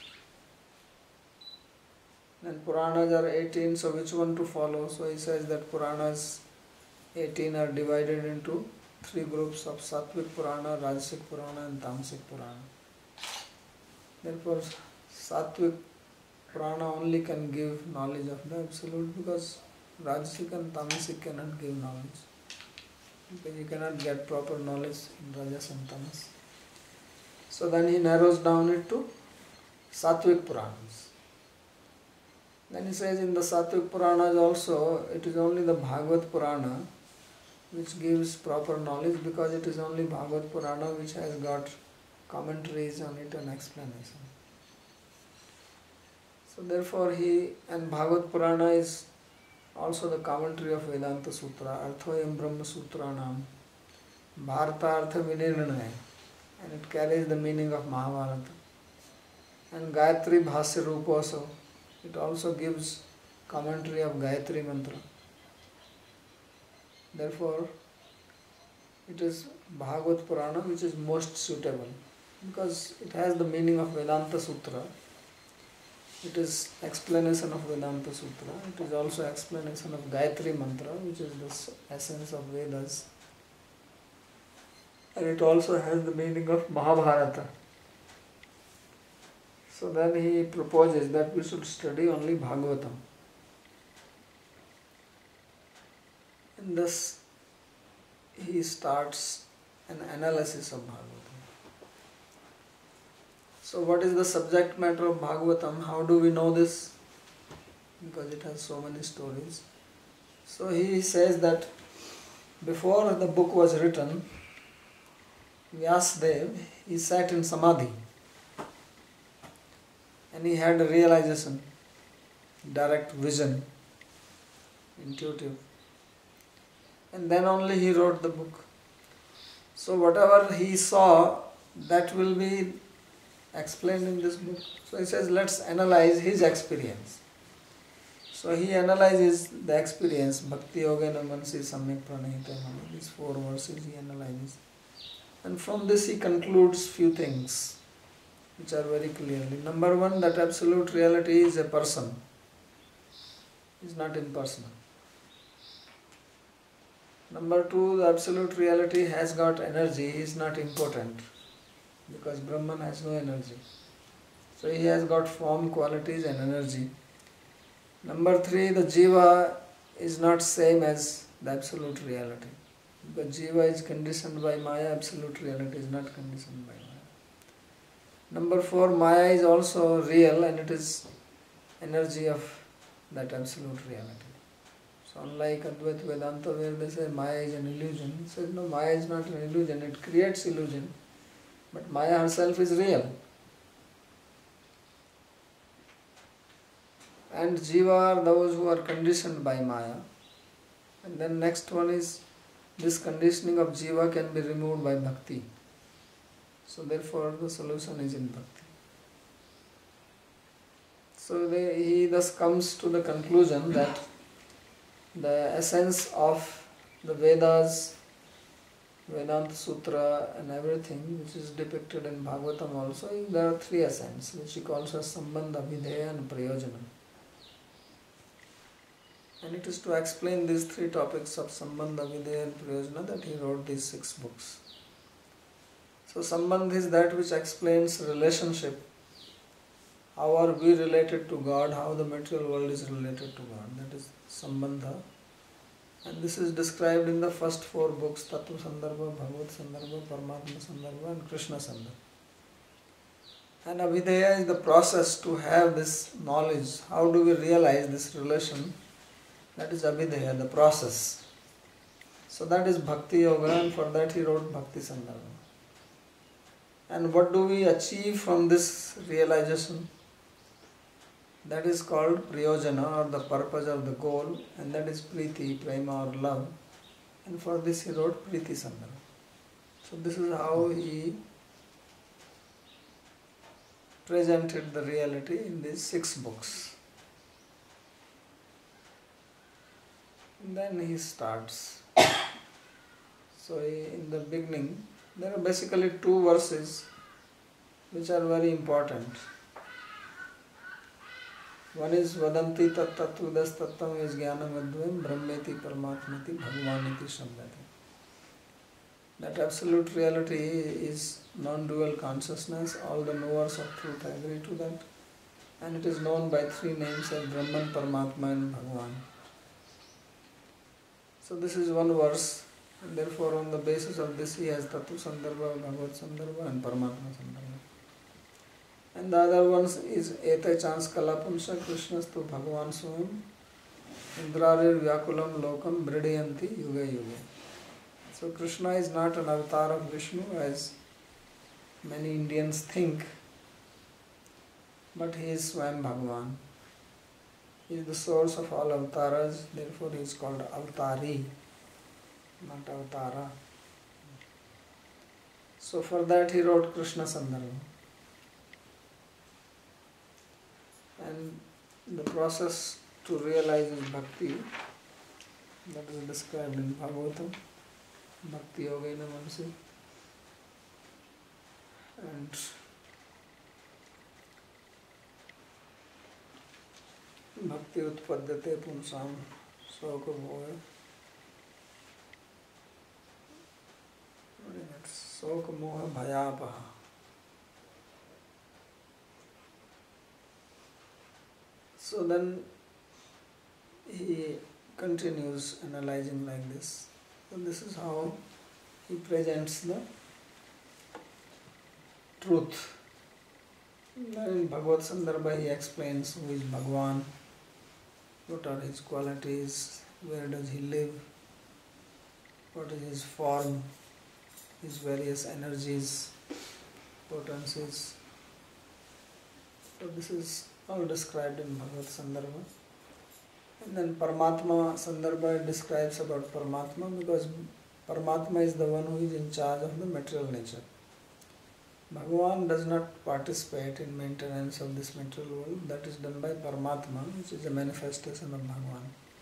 And Puranas are eighteen, so which one to follow? So he says that Puranas eighteen are divided into three groups of Sattvic Purana, Rajasic Purana and Tamasic Purana. Therefore, Sattvic Purana only can give knowledge of the Absolute, because Rajasic and Tamasic cannot give knowledge. Because you cannot get proper knowledge in Rajas and Tamas. So then he narrows down it to Sattvic Puranas. Then he says in the Sattvic Puranas also, it is only the Bhagavad Purana which gives proper knowledge, because it is only Bhagavad Purana which has got commentaries on it and explanation. So therefore he, and Bhagavad Purana is also the commentary of Vedanta Sutra, Arthoyam Brahma Sutranam, Bharata Artha Vinirnaya, and it carries the meaning of Mahabharata. And Gayatri Bhasya Rupa also, it also gives commentary of Gayatri Mantra. Therefore, it is Bhagavad Purana which is most suitable, because it has the meaning of Vedanta Sutra. It is explanation of Vedanta Sutra. It is also explanation of Gayatri Mantra, which is the essence of Vedas. And it also has the meaning of Mahabharata. So then he proposes that we should study only Bhagavatam. In this, he starts an analysis of Bhagavatam. So what is the subject matter of Bhagavatam? How do we know this? Because it has so many stories. So he says that before the book was written, Vyasadeva, he sat in Samadhi. And he had a realization, direct vision, intuitive. And then only he wrote the book. So whatever he saw, that will be explained in this book. So he says, let's analyze his experience. So he analyzes the experience, Bhakti Yogena Mansi Samyak Pranahita Mani. These four verses he analyzes. And from this he concludes few things, which are very clearly. Number one, that absolute reality is a person. It is not impersonal. Number two, the absolute reality has got energy. He is not impotent, because Brahman has no energy. So he has got form, qualities and energy. Number three, the Jiva is not same as the absolute reality. Because Jiva is conditioned by Maya, absolute reality is not conditioned by Maya. Number four, Maya is also real, and it is energy of that absolute reality. So unlike Advaita Vedanta, where they say Maya is an illusion, he says no, Maya is not an illusion, it creates illusion. But Maya herself is real. And Jiva are those who are conditioned by Maya. And then next one is, this conditioning of Jiva can be removed by Bhakti. So therefore the solution is in Bhakti. So they, he thus comes to the conclusion that the essence of the Vedas, Vedanta Sutra and everything which is depicted in Bhagavatam also, there are three essence which he calls as Sambandha, Videya and Prayojana. And it is to explain these three topics of Sambandha, Videya and Prayojana that he wrote these six books. So Sambandha is that which explains relationship. How are we related to God, how the material world is related to God. That is Sambandha. And this is described in the first four books, Tattva Sandarbha, Bhagavad Sandarbha, Paramatma Sandarbha and Krishna Sandarbha. And Abhideya is the process to have this knowledge. How do we realize this relation? That is Abhideya, the process. So that is Bhakti Yoga, and for that he wrote Bhakti Sandarbha. And what do we achieve from this realization? That is called Priyojana, or the purpose of the goal, and that is Priti, Prema or love. And for this he wrote Priti Sandarbha. So this is how he presented the reality in these six books. And then he starts. So he, in the beginning, there are basically two verses which are very important. One is Vadanti tat tattvadas tattam is jnanam advayam brahmeti paramatmati bhagavaniti shabdati. That absolute reality is non-dual consciousness. All the knowers of truth agree to that. And it is known by three names as Brahman, Paramatma and Bhagavan. So this is one verse, and therefore on the basis of this he has Tattva Sandarbha, Bhagavad Sandarbha and Paramatma Sandarbha. And the other one is Ete Chans Kalapunsha Krishnastu Bhagavan Swam Indrarir Vyakulam Lokam Bridayanti Yuga Yuga. So Krishna is not an avatar of Vishnu as many Indians think, but he is Swam Bhagavan. He is the source of all avatars, therefore he is called Avatari, not Avatara. So for that he wrote Krishna Sandarbha. And the process to realize his bhakti, that is described in Bhagavatam, Bhakti Yogena Manasi. And Bhakti Utpadyate Punsam Soka Moha. Soka Moha Bhayapaha. So then he continues analyzing like this. So this is how he presents the truth. Then in Bhagavad Sandarbha he explains who is Bhagavan, what are his qualities, where does he live, what is his form, his various energies, potencies. So this is all described in Bhagavad Sandarbha. And then Paramatma Sandarbha describes about Paramatma, because Paramatma is the one who is in charge of the material nature. Bhagavan does not participate in maintenance of this material world. That is done by Paramatma, which is a manifestation of Bhagavan.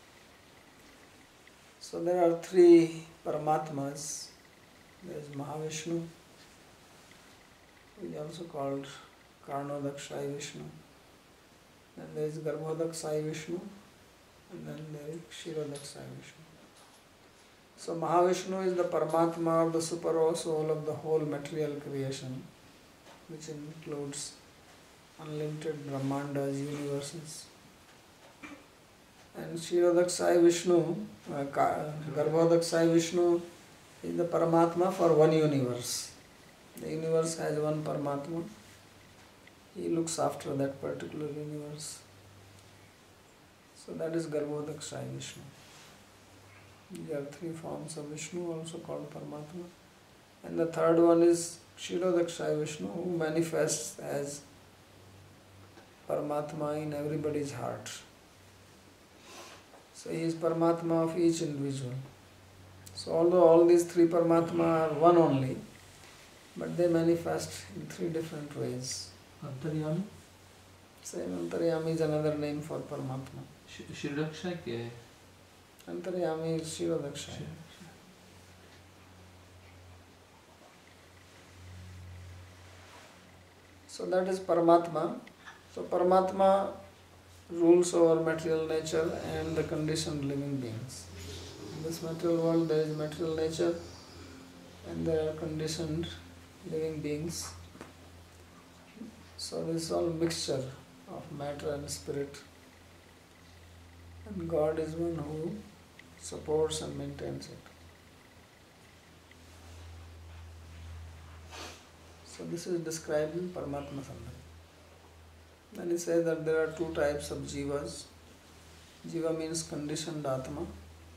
So there are three Paramatmas. There is Mahavishnu, who is also called Karnodakshai Vishnu. Then there is Garbhodakshai Vishnu, and then there is Kshirodakshai Vishnu. So Mahavishnu is the Paramatma of the super soul of the whole material creation, which includes unlimited Brahmandas, universes. And Kshirodakshai Vishnu, uh, Garbhodakshai Vishnu is the Paramatma for one universe. The universe has one Paramatma. He looks after that particular universe. So that is Garbhodakshai Vishnu. There are three forms of Vishnu, also called Paramatma. And the third one is Kshirodakshai Vishnu, who manifests as Paramatma in everybody's heart. So he is Paramatma of each individual. So although all these three Paramatma are one only, but they manifest in three different ways. Antaryami? Same Antaryami is another name for Paramatma. Kshirodakshai kya hai? Antaryami is Kshirodakshai. So that is Paramatma. So Paramatma rules over material nature and the conditioned living beings. In this material world there is material nature and there are conditioned living beings. So this is all mixture of matter and spirit. And God is one who supports and maintains it. So this is described in Paramatma Sandarbha. Then he says that there are two types of jivas. Jiva means conditioned Atma.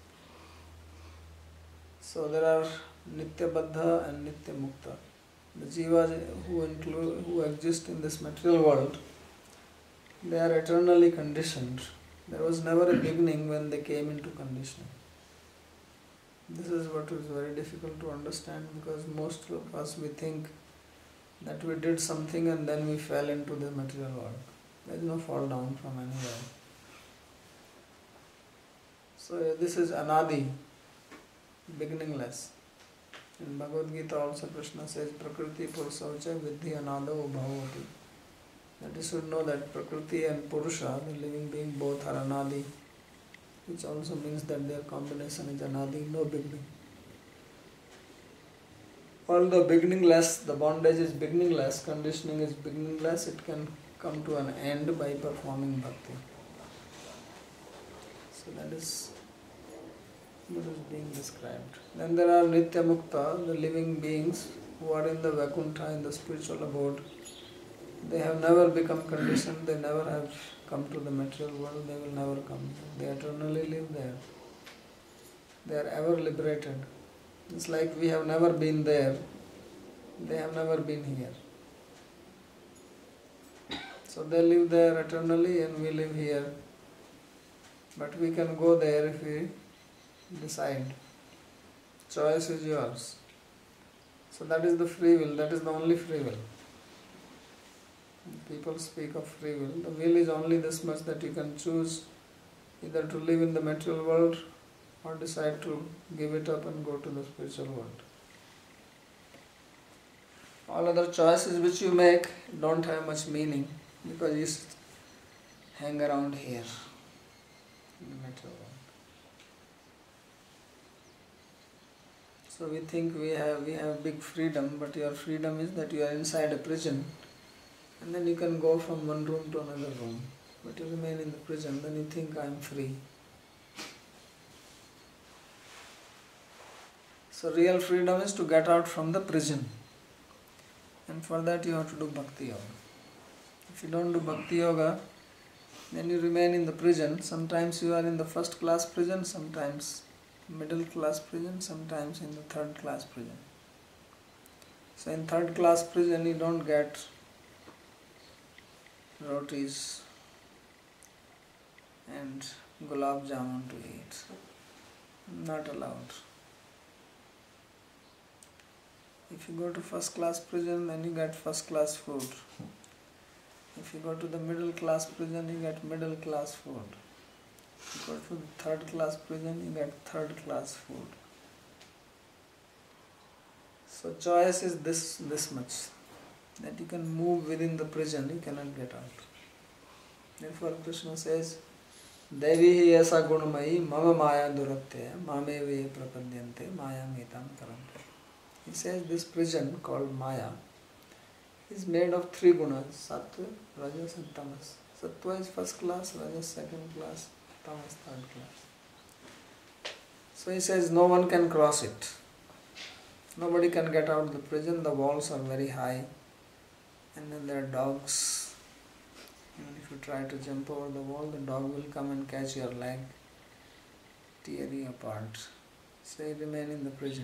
So there are Nitya Baddha and Nitya Mukta. The jivas who include, who exist in this material world, they are eternally conditioned. There was never a beginning when they came into conditioning. This is what is very difficult to understand, because most of us, we think that we did something and then we fell into the material world. There is no fall down from anywhere. So this is Anadi, beginningless. In Bhagavad Gita also Krishna says, Prakriti Purusavacha Vidhi Anado Bhavati. That you should know that Prakriti and Purusha, the living being, both are Anadi, which also means that their combination is Anadi, no beginning. although beginningless, the bondage is beginningless, conditioning is beginningless, it can come to an end by performing bhakti. So that is what is being described. Then there are Nitya Mukta, the living beings who are in the Vaikuntha, in the spiritual abode. They have never become conditioned, they never have come to the material world, they will never come. They eternally live there. They are ever liberated. It's like we have never been there, they have never been here. So they live there eternally and we live here. But we can go there if we decide. Choice is yours. So that is the free will, that is the only free will. People speak of free will. The will is only this much, that you can choose either to live in the material world or decide to give it up and go to the spiritual world. All other choices which you make don't have much meaning because you hang around here in the material world. So we think we have we have big freedom, but your freedom is that you are inside a prison. And then you can go from one room to another room. But you remain in the prison, then you think I am free. So real freedom is to get out from the prison. And for that you have to do Bhakti Yoga. If you don't do Bhakti Yoga, then you remain in the prison. Sometimes you are in the first class prison, sometimes middle class prison, sometimes in the third class prison. So in third class prison you don't get rotis and gulab jamun to eat. Not allowed. If you go to first class prison, then you get first class food. If you go to the middle class prison, you get middle class food. If you go to the third class prison, you get third class food. So choice is this, this much. That you can move within the prison, you cannot get out. Therefore Krishna says, Devi hi esa gunamayi mama maya duratya mame ve prapadyante maya metam taram. He says this prison called Maya is made of three gunas, Sattva, Rajas and Tamas. Sattva is first class, Rajas second class, Tamas third class. So he says no one can cross it. Nobody can get out of the prison, the walls are very high. And then there are dogs. And if you try to jump over the wall, the dog will come and catch your leg, tear you apart. So you remain in the prison.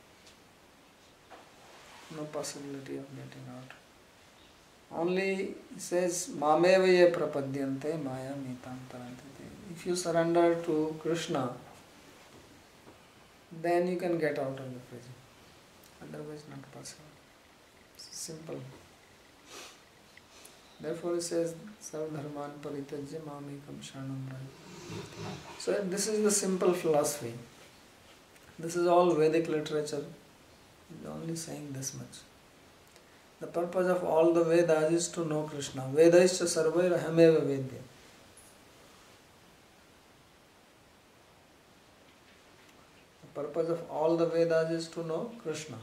No possibility of getting out. Only it says, Mameva ye prapadyante maya mitam tarantite. If you surrender to Krishna, then you can get out of the prison. Otherwise not possible. It's simple. Therefore he says, Sarvadharman paritajya mamekam sharanam raja. So this is the simple philosophy. This is all Vedic literature. It's only saying this much. The purpose of all the Vedas is to know Krishna. Vedaischa sarvair ahameva vedya. The purpose of all the Vedas is to know Krishna.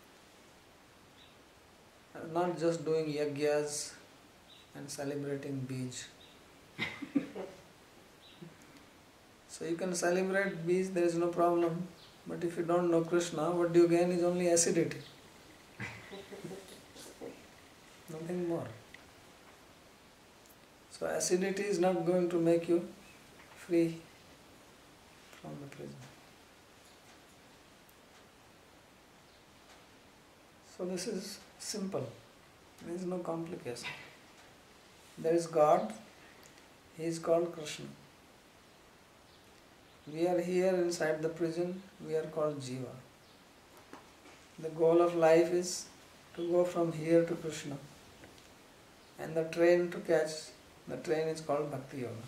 And not just doing yagyas and celebrating Bij. So you can celebrate Bij, there is no problem. But if you don't know Krishna, what do you gain is only acidity. Nothing more. So acidity is not going to make you free from the prison. So this is simple. There is no complication. There is God. He is called Krishna. We are here inside the prison. We are called Jiva. The goal of life is to go from here to Krishna. And the train to catch, the train is called Bhakti Yoga.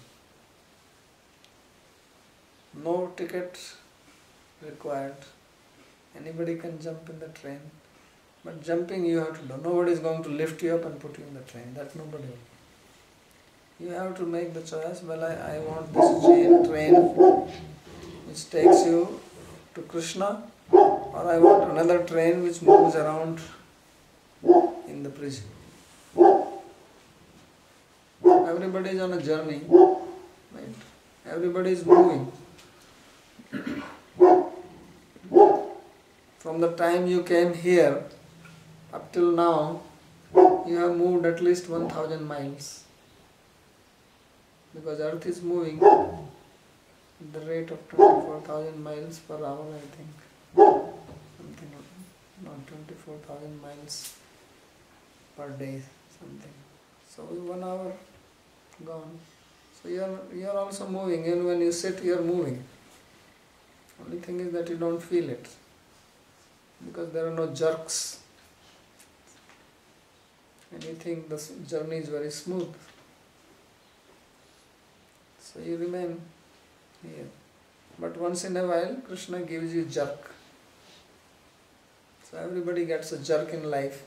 No ticket required. Anybody can jump in the train. But jumping you have to do. Nobody is going to lift you up and put you in the train. That nobody will. You have to make the choice, well I, I want this train, train which takes you to Krishna, or I want another train which moves around in the prison. Everybody is on a journey, right? Everybody is moving. From the time you came here up till now, you have moved at least one thousand miles. Because Earth is moving at the rate of twenty-four thousand miles per hour, I think. Something like not twenty-four thousand miles per day, something. So one hour gone. So you are you are also moving, and when you sit you are moving. Only thing is that you don't feel it, because there are no jerks. And you think the journey is very smooth. So you remain here. But once in a while Krishna gives you jerk. So everybody gets a jerk in life,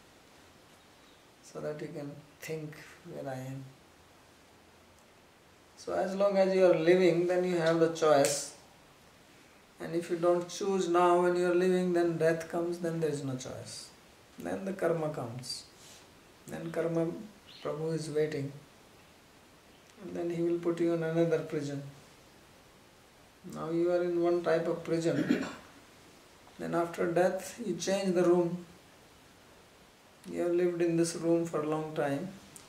so that you can think where I am. So as long as you are living, then you have the choice. And if you don't choose now when you are living, then death comes, then there is no choice. Then the karma comes. Then karma, Prabhu is waiting. And then he will put you in another prison. Now you are in one type of prison. Then after death, you change the room. You have lived in this room for a long time.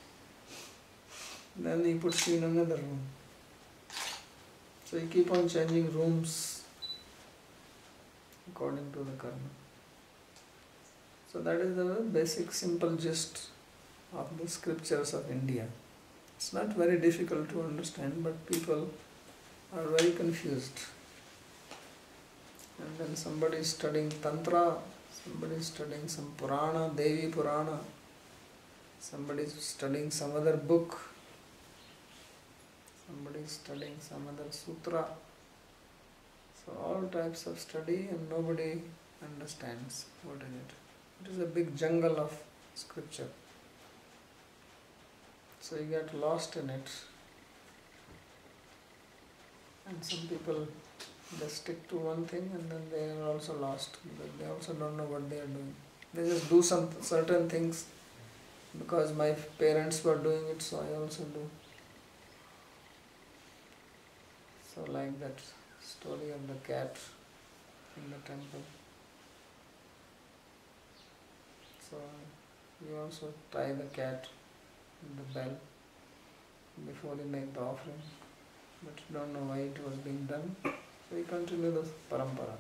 Then he puts you in another room. So you keep on changing rooms according to the karma. So that is the basic simple gist of the scriptures of India. It's not very difficult to understand, but people are very confused. And then somebody is studying Tantra, somebody is studying some Purana, Devi Purana, somebody is studying some other book, somebody is studying some other sutra. So all types of study and nobody understands what is it. It is a big jungle of scripture. So you get lost in it. And some people just stick to one thing and then they are also lost, because they also don't know what they are doing. They just do some certain things because my parents were doing it, so I also do. So like that story of the cat in the temple. So you also tie the cat in the bell before you make the offering, but you don't know why it was being done. So we continue the parampara.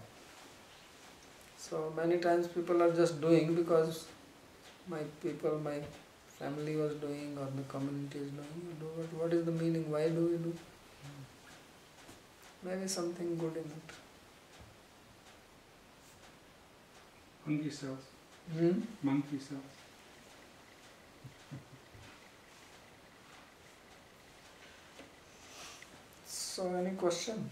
So many times people are just doing because my people, my family was doing or the community is doing. You do, but what is the meaning? Why do we do? Maybe something good in it. Monkey cells. Hmm? Monkey cells. So any question?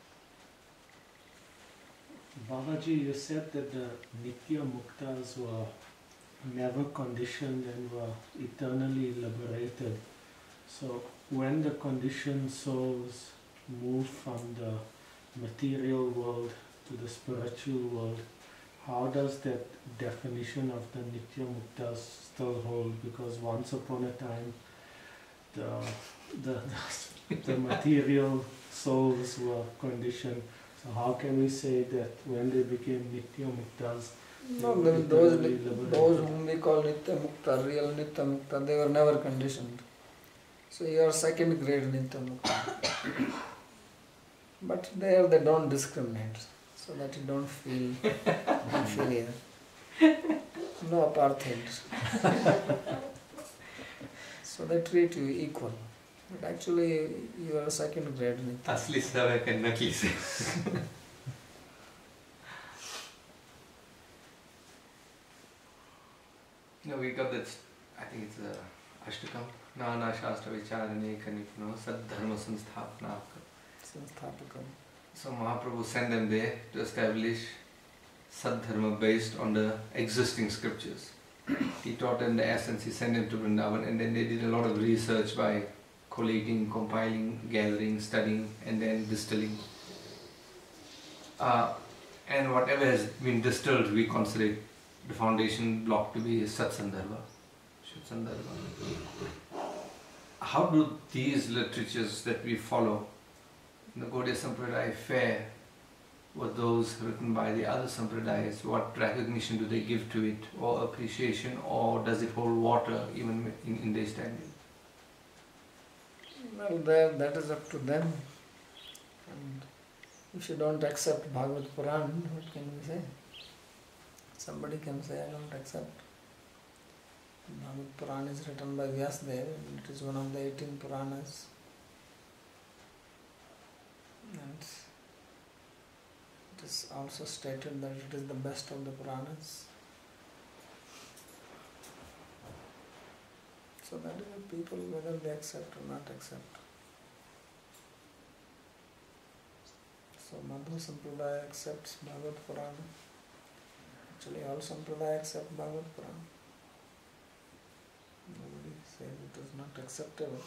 Babaji, you said that the Nitya Muktas were never conditioned and were eternally liberated. So when the conditioned souls move from the material world to the spiritual world, how does that definition of the Nitya Muktas still hold? Because once upon a time, the, the, the, the material souls were conditioned. So how can we say that when they became Nitya Muktas, No, the, those, those whom we call Nitya Mukta, real Nitya Mukta, they were never conditioned. So you are second grade Nitya Mukta. But there they don't discriminate, so that you don't feel inferior. No apartheid. So they treat you equal. But actually you are a second grade Nitya. असली सेवक है नकली से. No, we got that. I think it's a Ashtakam. Nana Shastra Vicharane Kanipno Saddharma Sanstapna. Sanstapakam. So Mahaprabhu sent them there to establish Saddharma based on the existing scriptures. He taught them the essence, he sent them to Vrindavan, and then they did a lot of research by collating, compiling, gathering, studying, and then distilling. Uh, and whatever has been distilled, we consider it the foundation block to be Satsandarbha. Satsandarbha. How do these literatures that we follow in the Gaudiya Sampradaya fare with those written by the other Sampradayas? What recognition do they give to it, or appreciation, or does it hold water even in, in their standing? Well, there, that is up to them. And if you don't accept Bhagavad Puran, what can we say? Somebody can say, I don't accept. Bhagavad Puran is written by Vyasadeva, and it is one of the eighteen Puranas. And it is also stated that it is the best of the Puranas. So that is the people, whether they accept or not accept. So Madhva Sampradaya accepts Bhagavad Purana. Actually all Sampradaya accept Bhagavad Purana. Nobody says it is not acceptable.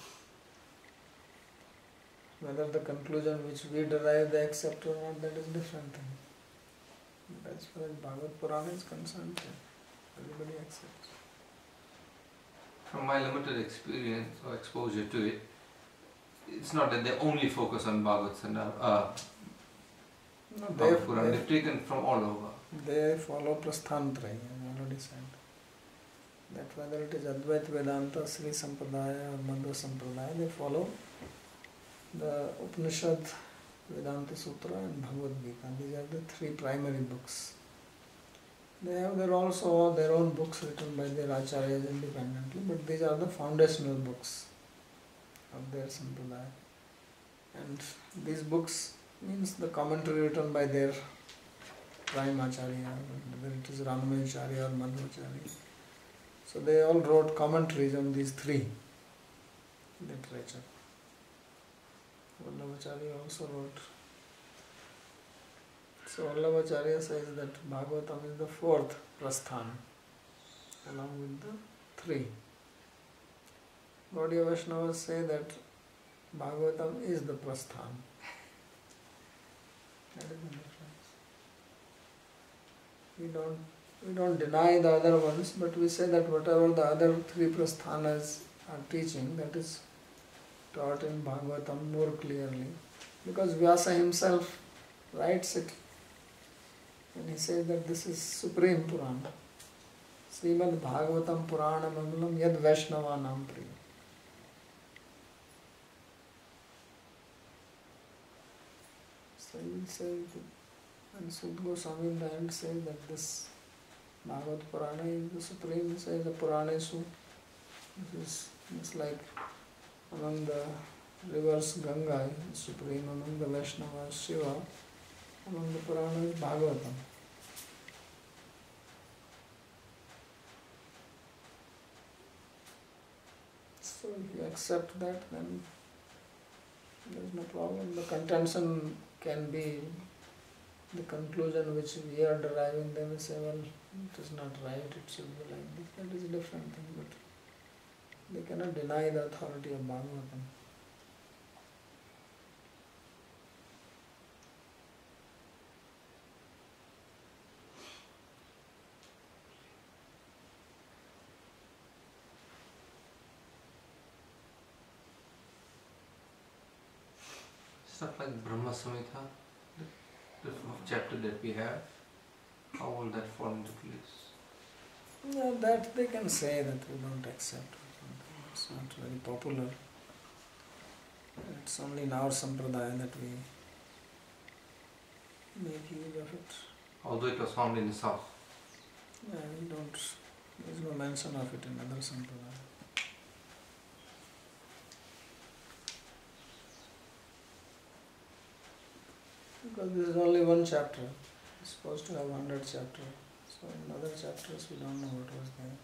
Whether the conclusion which we derive they accept or not, that is different thing. But as far as Bhagavad Purana is concerned, everybody accepts. From my limited experience or exposure to it, it's not that they only focus on Bhagavad Sandarbha, uh, No, Bhagavad they, Purana. they, They've taken from all over. they follow Prasthantraya, I already said. That whether it is Advaita Vedanta, Sri Sampradaya or Madhva Sampradaya, they follow the Upanishad, Vedanta Sutra and Bhagavad Gita. These are the three primary books. They have their also their own books written by their acharyas independently, but these are the foundational books of their Sampradaya. And these books means the commentary written by their prime acharya, whether it is Ramanujacharya or Madhvacharya. So they all wrote commentaries on these three literature. Vallabhacharya also wrote. So Vallabhacharya says that Bhagavatam is the fourth prasthan along with the three. Gaudiya Vaishnavas say that Bhagavatam is the prasthan. That is the difference. We don't we don't deny the other ones, but we say that whatever the other three prasthanas are teaching, that is taught in Bhagavatam more clearly. Because Vyasa himself writes it and he says that this is Supreme Purana. Srimad Bhagavatam Purana Mangalam Yad Vaishnavanam Priya. So he says, and Sud Goswami in the end says that this Bhagavad Purana is the supreme, he says the Puranesu. This is it's like among the rivers Ganga is supreme, among the Vaishnavas Shiva, among the Puranas Bhagavatam. So if you accept that, then there is no problem. The contention can be the conclusion which we are deriving, then we say, well, it is not right, it should be like this. That is a different thing, but they cannot deny the authority of Bhagavatam. Stuff like Brahma Samhita, the fourth chapter that we have, how will that fall into place? Yeah, that they can say that we don't accept. It's not very popular. It's only in our sampradaya that we make use of it. Although it was found in the south. Yeah, we don't, there is no mention of it in other sampradaya. Because this is only one chapter. It's supposed to have one hundred chapters. So in other chapters we don't know what was there.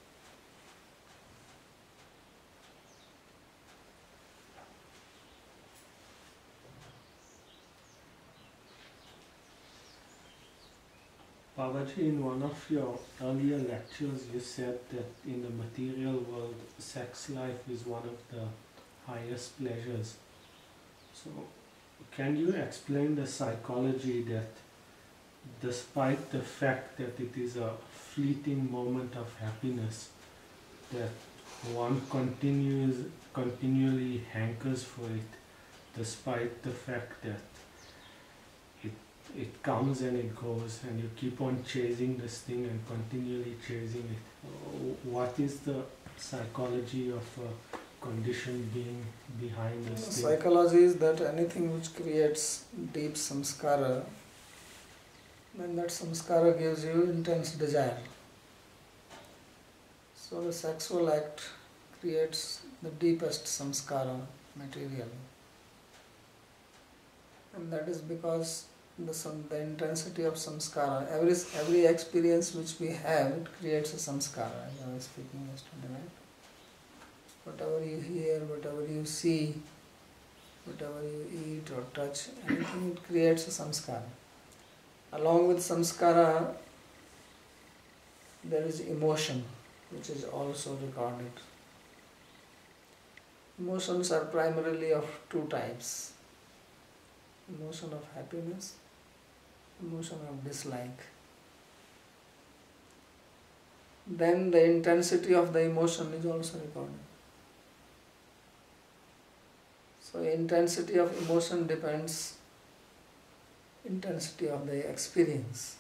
Babaji, in one of your earlier lectures you said that in the material world sex life is one of the highest pleasures. So can you explain the psychology that despite the fact that it is a fleeting moment of happiness, that one continues continually hankers for it, despite the fact that it it comes and it goes, and you keep on chasing this thing and continually chasing it. What is the psychology of a conditioned being behind this thing? Psychology is that anything which creates deep samskara, then that samskara gives you intense desire. So the sexual act creates the deepest samskara materially. And that is because the, some, the intensity of samskara, every, every experience which we have, it creates a samskara, as I was speaking yesterday, right? Whatever you hear, whatever you see, whatever you eat or touch, anything, it creates a samskara. Along with samskara, there is emotion, which is also recorded. Emotions are primarily of two types: emotion of happiness, emotion of dislike. Then the intensity of the emotion is also recorded. So intensity of emotion depends intensity of the experience,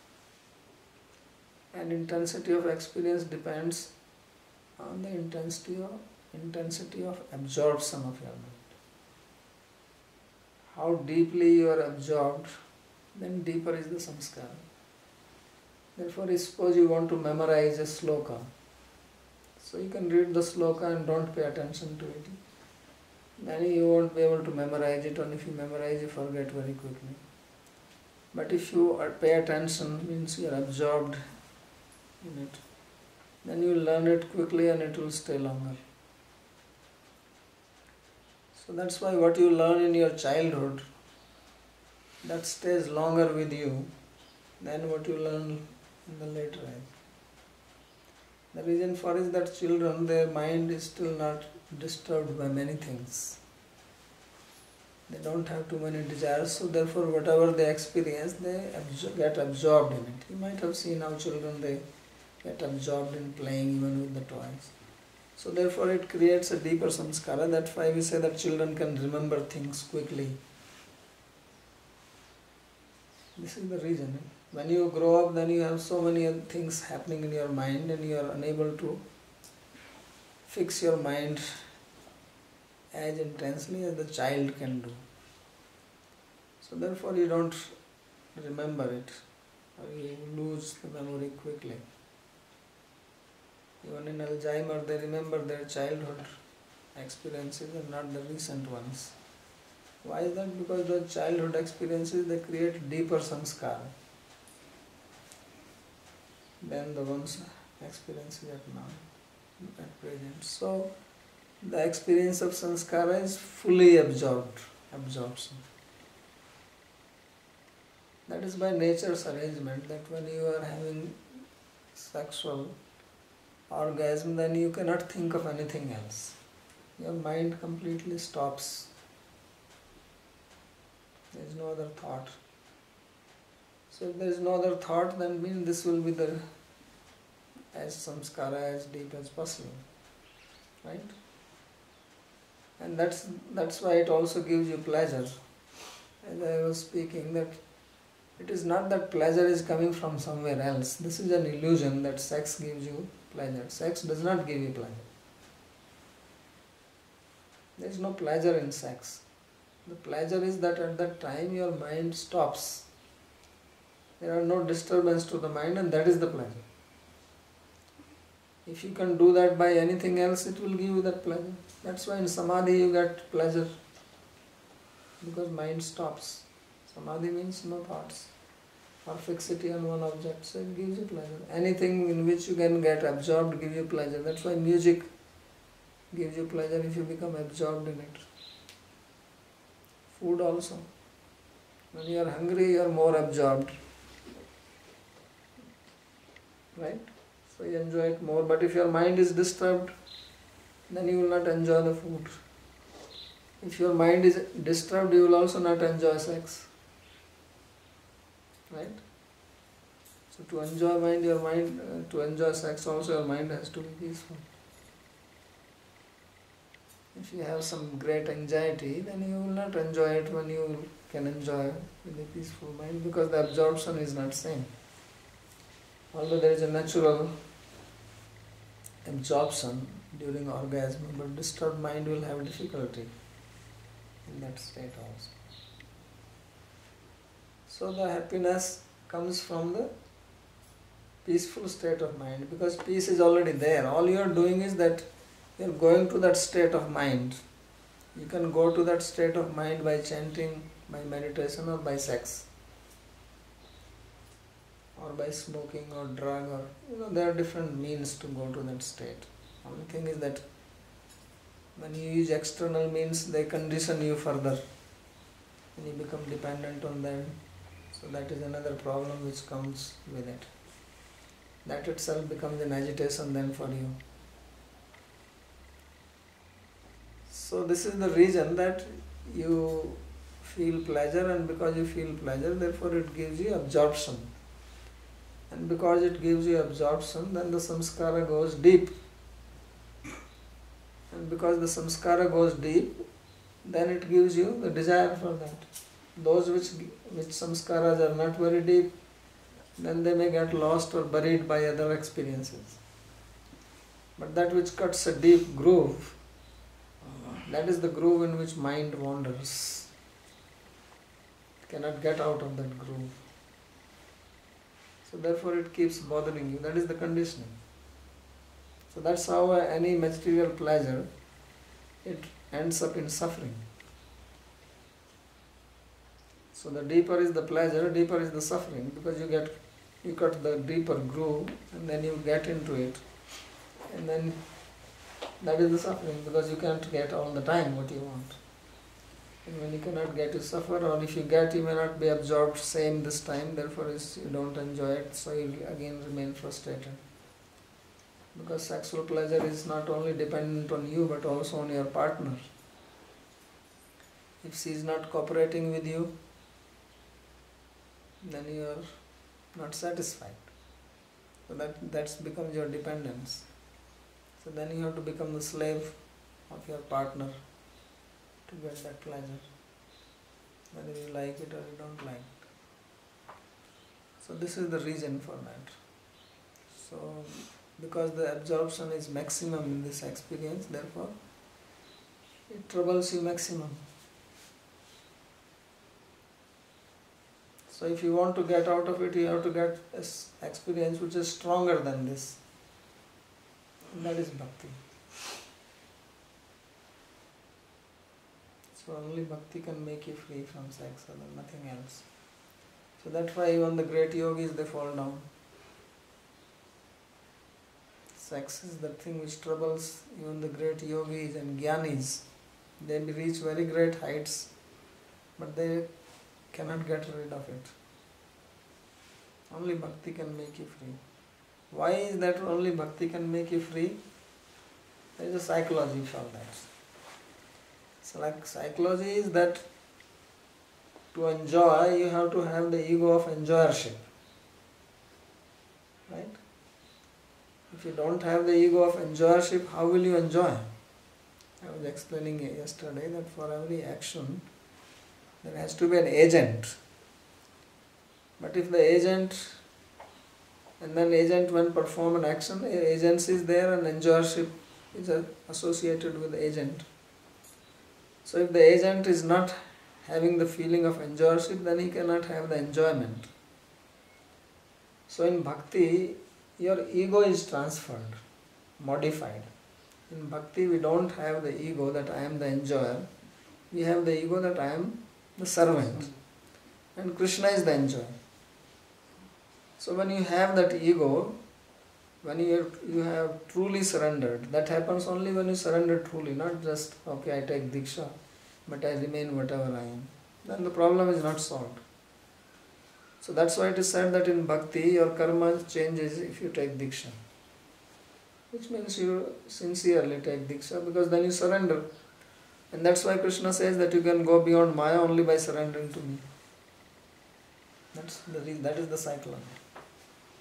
and intensity of experience depends on the intensity of intensity of absorption of your mind. How deeply you are absorbed, then deeper is the samskara. Therefore, suppose you want to memorize a sloka, so you can read the sloka and don't pay attention to it. Then you won't be able to memorize it, and if you memorize, you forget very quickly. But if you pay attention, means you are absorbed in it, then you will learn it quickly and it will stay longer. So that's why what you learn in your childhood, that stays longer with you than what you learn in the later age. The reason for is that children, their mind is still not disturbed by many things. They don't have too many desires, so therefore whatever they experience, they absor- get absorbed in it. You might have seen how children, they get absorbed in playing even with the toys. So therefore it creates a deeper samskara. That's why we say that children can remember things quickly. This is the reason. When you grow up, then you have so many things happening in your mind and you are unable to fix your mind as intensely as the child can do. So therefore you don't remember it, or you lose the memory quickly. Even in Alzheimer, they remember their childhood experiences and not the recent ones. Why is that? Because the childhood experiences, they create deeper samskara than the ones experiences at now, at present. So the experience of samskara is fully absorbed, absorption. That is by nature's arrangement, that when you are having sexual orgasm, then you cannot think of anything else. Your mind completely stops. There is no other thought. So if there is no other thought, then means this will be the as samskara as deep as possible, right? And that's that's why it also gives you pleasure. As I was speaking, that it is not that pleasure is coming from somewhere else. This is an illusion that sex gives you pleasure. Sex does not give you pleasure. There is no pleasure in sex. The pleasure is that at that time your mind stops. There are no disturbance to the mind, and that is the pleasure. If you can do that by anything else, it will give you that pleasure. That's why in samadhi you get pleasure, because mind stops. Samadhi means no thoughts or fixity on one object, so it gives you pleasure. Anything in which you can get absorbed gives you pleasure. That's why music gives you pleasure if you become absorbed in it. Food also. When you are hungry, you are more absorbed. Right? So you enjoy it more. But if your mind is disturbed, then you will not enjoy the food. If your mind is disturbed, you will also not enjoy sex. Right? So to enjoy mind, your mind, uh, to enjoy sex also your mind has to be peaceful. If you have some great anxiety, then you will not enjoy it when you can enjoy with a peaceful mind, because the absorption is not same. Although there is a natural absorption during orgasm, but disturbed mind will have difficulty in that state also. So the happiness comes from the peaceful state of mind, because peace is already there. All you are doing is that you are going to that state of mind. You can go to that state of mind by chanting, by meditation, or by sex, or by smoking or drug, or you know there are different means to go to that state. Only thing is that when you use external means, they condition you further and you become dependent on them. So that is another problem which comes with it. That itself becomes an agitation then for you. So this is the reason that you feel pleasure, and because you feel pleasure, therefore it gives you absorption. And because it gives you absorption, then the samskara goes deep. And because the samskara goes deep, then it gives you the desire for that. Those which, which samskaras are not very deep, then they may get lost or buried by other experiences. But that which cuts a deep groove, that is the groove in which mind wanders. It cannot get out of that groove. So therefore it keeps bothering you. That is the conditioning. So that's how any material pleasure, it ends up in suffering. So the deeper is the pleasure, deeper is the suffering, because you get, you cut the deeper groove and then you get into it, and then that is the suffering, because you can't get all the time what you want. And when you cannot get, you suffer, or if you get, you may not be absorbed same this time, therefore you don't enjoy it, so you again remain frustrated. Because sexual pleasure is not only dependent on you, but also on your partner. If she is not cooperating with you, then you are not satisfied. So that that's becomes your dependence. So then you have to become the slave of your partner to get that pleasure, whether you like it or you don't like it. So this is the reason for that. So because the absorption is maximum in this experience, therefore it troubles you maximum. So if you want to get out of it, you have to get an experience which is stronger than this. And that is bhakti. So only bhakti can make you free from sex, and nothing else. So that's why even the great yogis, they fall down. Sex is the thing which troubles even the great yogis and jnanis. They reach very great heights, but they cannot get rid of it. Only bhakti can make you free. Why is that only bhakti can make you free? There is a psychology for that. So like psychology is that to enjoy, you have to have the ego of enjoyership. Right? If you don't have the ego of enjoyership, how will you enjoy? I was explaining yesterday that for every action, there has to be an agent. But if the agent, and then agent when perform an action, agency is there and enjoyership is associated with the agent. So if the agent is not having the feeling of enjoyership, then he cannot have the enjoyment. So in bhakti, your ego is transferred, modified. In bhakti, we don't have the ego that I am the enjoyer. We have the ego that I am the servant. And Krishna is the enjoyer. So when you have that ego, when you, you have truly surrendered, that happens only when you surrender truly, not just, okay, I take Diksha, but I remain whatever I am. Then the problem is not solved. So that's why it is said that in bhakti, your karma changes if you take Diksha. Which means you sincerely take Diksha, because then you surrender. And that's why Krishna says that you can go beyond Maya only by surrendering to me. That's the reason, that is the psychology.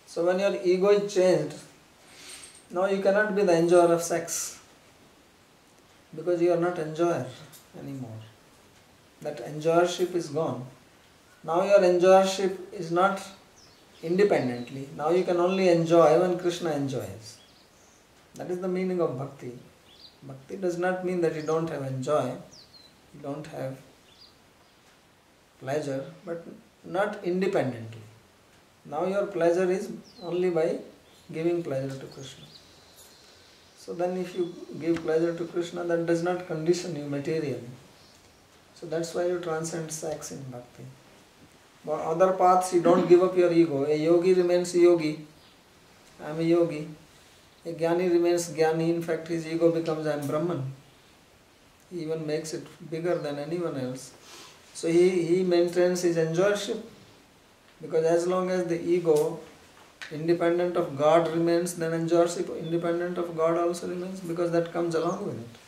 So when your ego is changed, now you cannot be the enjoyer of sex, because you are not enjoyer anymore. That enjoyership is gone. Now your enjoyership is not independently. Now you can only enjoy when Krishna enjoys. That is the meaning of bhakti. Bhakti does not mean that you don't have enjoy, you don't have pleasure, but not independently. Now your pleasure is only by giving pleasure to Krishna. So then if you give pleasure to Krishna, that does not condition you materially. So that's why you transcend sex in bhakti. For other paths, you don't give up your ego. A yogi remains a yogi. I am a yogi. A jnani remains jnani. In fact, his ego becomes I am Brahman. He even makes it bigger than anyone else. So he, he maintains his enjoyership. Because as long as the ego independent of God remains, then enjoyership independent of God also remains, because that comes along with it.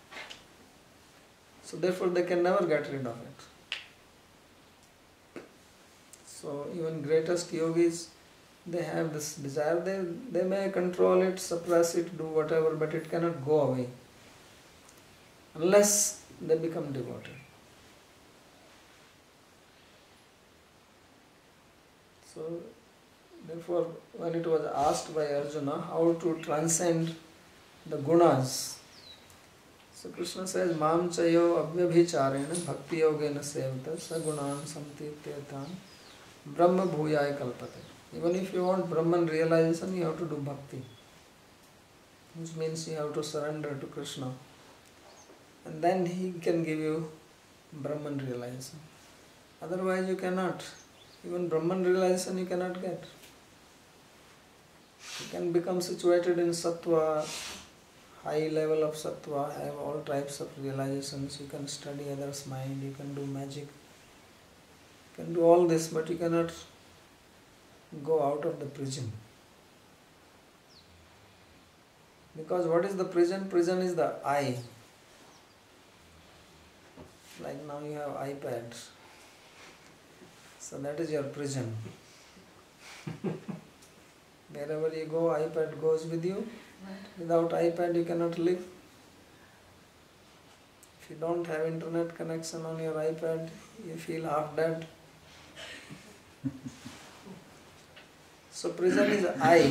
So therefore they can never get rid of it. So even greatest yogis, they have this desire, they, they may control it, suppress it, do whatever, but it cannot go away unless they become devoted. So therefore when it was asked by Arjuna how to transcend the gunas, so Krishna says, Mam chayo abhyabhicharena bhakti yogena sevata sagunan samtirtyetan brahma bhuyaya kalpate. Even if you want Brahman realization, you have to do bhakti, which means you have to surrender to Krishna, and then he can give you Brahman realization. Otherwise you cannot. Even Brahman realization you cannot get. You can become situated in sattva, high level of sattva, have all types of realizations, you can study others' mind, you can do magic, you can do all this, but you cannot go out of the prison. Because what is the prison? Prison is the I. Like now you have iPads. So that is your prison. Wherever you go, iPad goes with you. Without iPad you cannot live. If you don't have internet connection on your iPad, you feel half dead. So prison is I.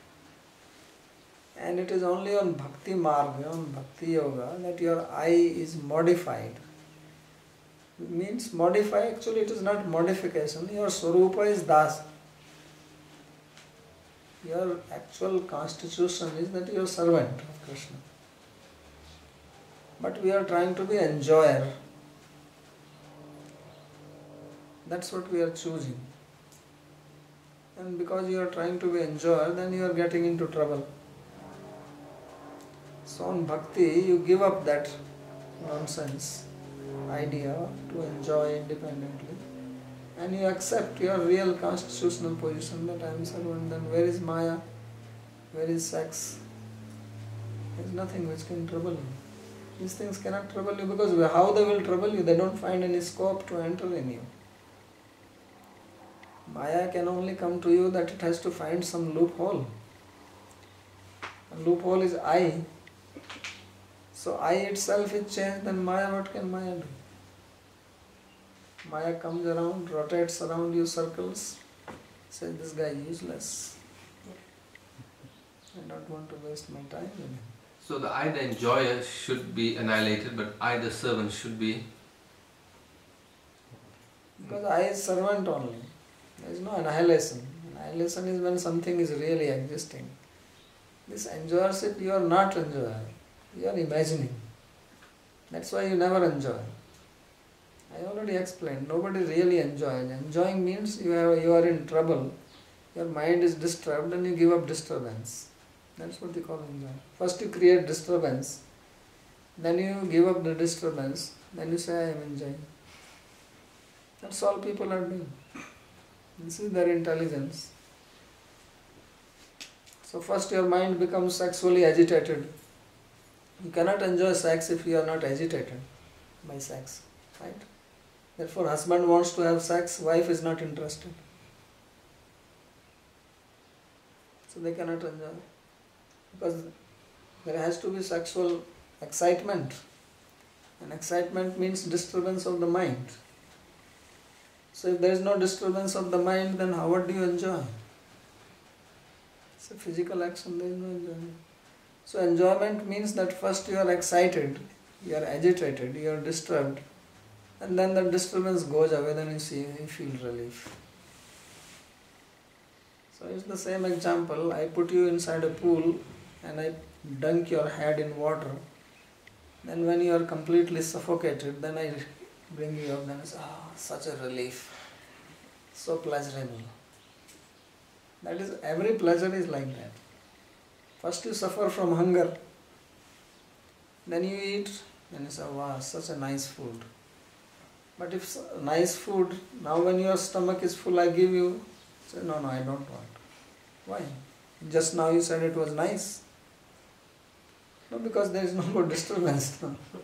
And it is only on Bhakti Marga, on Bhakti Yoga, that your I is modified. It means modify, actually it is not modification, your Swarupa is Das. Your actual constitution is that you are servant of Krishna. But we are trying to be enjoyer. That's what we are choosing. And because you are trying to be enjoyer, then you are getting into trouble. So on bhakti, you give up that nonsense idea to enjoy independently, and you accept your real constitutional position that I am servant. Then where is Maya? Where is sex? There is nothing which can trouble you. These things cannot trouble you, because how they will trouble you? They don't find any scope to enter in you. Maya can only come to you that it has to find some loophole. And loophole is I. So I itself is changed, then Maya, what can Maya do? Maya comes around, rotates around you, circles, says this guy is useless. I don't want to waste my time with him. So the I, the enjoyer, should be annihilated, but I, the servant, should be... Because I is servant only. There is no annihilation. Annihilation is when something is really existing. This enjoyership, you are not enjoyer. You are imagining. That's why you never enjoy. I already explained, nobody really enjoys. Enjoying means you are, you are in trouble, your mind is disturbed and you give up disturbance. That's what you call enjoy. First you create disturbance, then you give up the disturbance, then you say I am enjoying. That's all people are doing. This is their intelligence. So first your mind becomes sexually agitated. You cannot enjoy sex if you are not agitated by sex, right? Therefore husband wants to have sex, wife is not interested. So they cannot enjoy. Because there has to be sexual excitement. And excitement means disturbance of the mind. So if there is no disturbance of the mind, then how what do you enjoy? It's a physical action, there is no enjoyment. So enjoyment means that first you are excited, you are agitated, you are disturbed, and then the disturbance goes away, then you see, you feel relief. So it's the same example. I put you inside a pool and I dunk your head in water. Then when you are completely suffocated, then I bring you up, then it's ah, such a relief, so pleasurable. That is, every pleasure is like that. First you suffer from hunger, then you eat, then you say, wow, such a nice food. But if nice food, now when your stomach is full, I give you, say, no, no, I don't want. Why? Just now you said it was nice. No, because there is no more disturbance.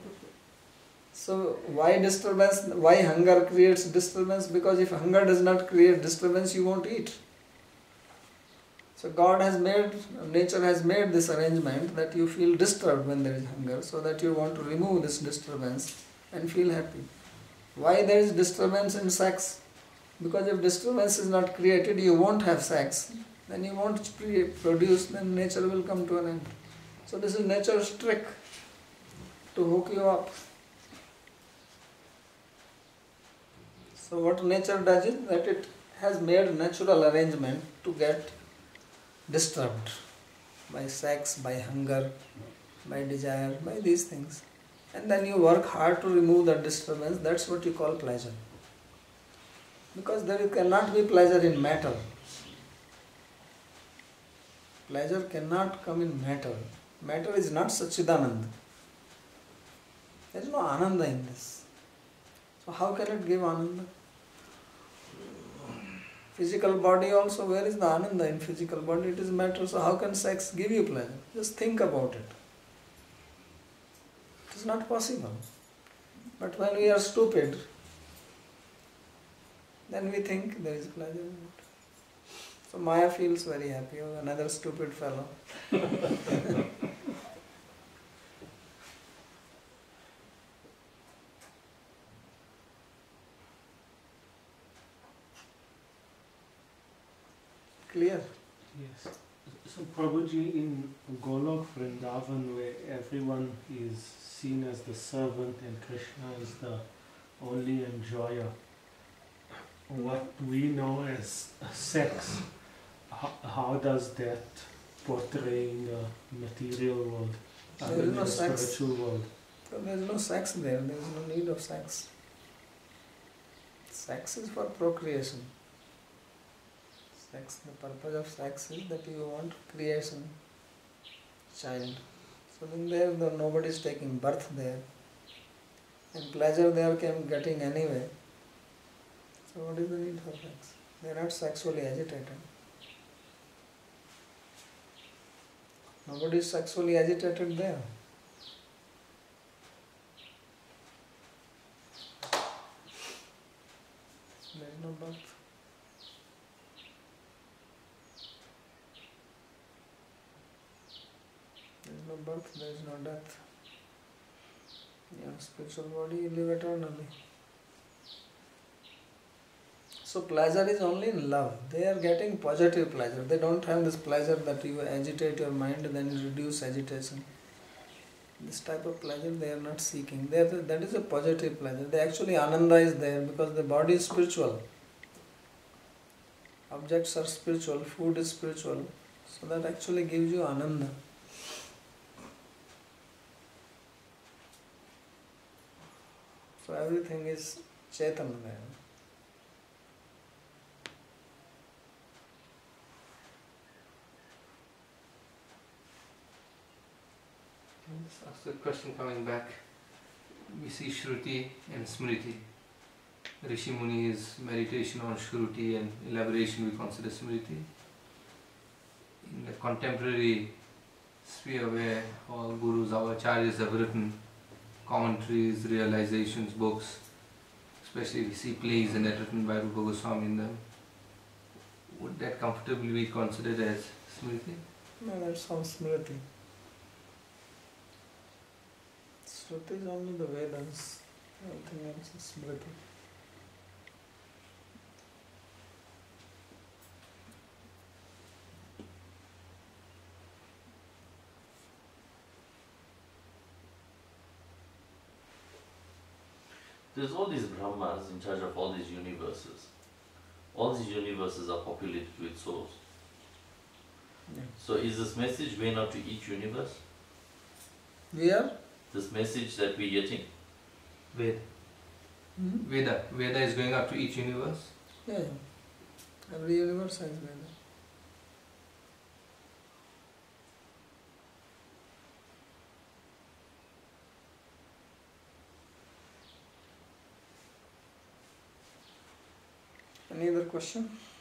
So why disturbance? Why hunger creates disturbance? Because if hunger does not create disturbance, you won't eat. So God has made, nature has made this arrangement that you feel disturbed when there is hunger, so that you want to remove this disturbance and feel happy. Why there is disturbance in sex? Because if disturbance is not created, you won't have sex. Then you won't produce, then nature will come to an end. So this is nature's trick to hook you up. So what nature does is that it has made natural arrangement to get disturbed by sex, by hunger, by desire, by these things. And then you work hard to remove that disturbance. That's what you call pleasure. Because there cannot be pleasure in matter. Pleasure cannot come in matter. Matter is not Satchidananda. There is no Ananda in this. So how can it give Ananda? Physical body also, where is the Ananda in physical body? It is matter. So how can sex give you pleasure? Just think about it. It is not possible. But when we are stupid, then we think there is pleasure in it. So Maya feels very happy. Oh, another stupid fellow. Clear? Yes. So Prabhuji, in Golok Vrindavan, where everyone is seen as the servant and Krishna is the only enjoyer, what we know as sex, how, how does that portray in the material world, There and is in no the sex. spiritual world? So there is no sex there. There is no need of sex. Sex is for procreation. Sex, the purpose of sex is that you want creation, child. So then there, the, nobody is taking birth there. And pleasure they are came getting anyway. So what is the need for sex? They are not sexually agitated. Nobody is sexually agitated there. There is no birth. There is no birth, there is no death. Your spiritual body, you live eternally. So pleasure is only in love. They are getting positive pleasure. They don't have this pleasure that you agitate your mind and then you reduce agitation. This type of pleasure they are not seeking. They are, that is a positive pleasure. They actually Ananda is there because the body is spiritual. Objects are spiritual, food is spiritual. So that actually gives you Ananda. So everything is Chaitanya there. Let's ask the question coming back. We see Shruti and Smriti. Rishi Muni's meditation on Shruti and elaboration we consider Smriti. In the contemporary sphere where all gurus, our acharyas have written commentaries, realizations, books, especially we see plays and that written by Rupa Goswami in them, would that comfortably be considered as Smriti? No, that's from Smriti. Shruti is only the Vedas. Everything else is Smriti. There's all these Brahmas in charge of all these universes. All these universes are populated with souls. Yeah. So is this message going out to each universe? We are? This message that we're getting? Veda. Hmm? Veda. Veda is going up to each universe. Yeah, yeah. Every universe has Veda. Any other question?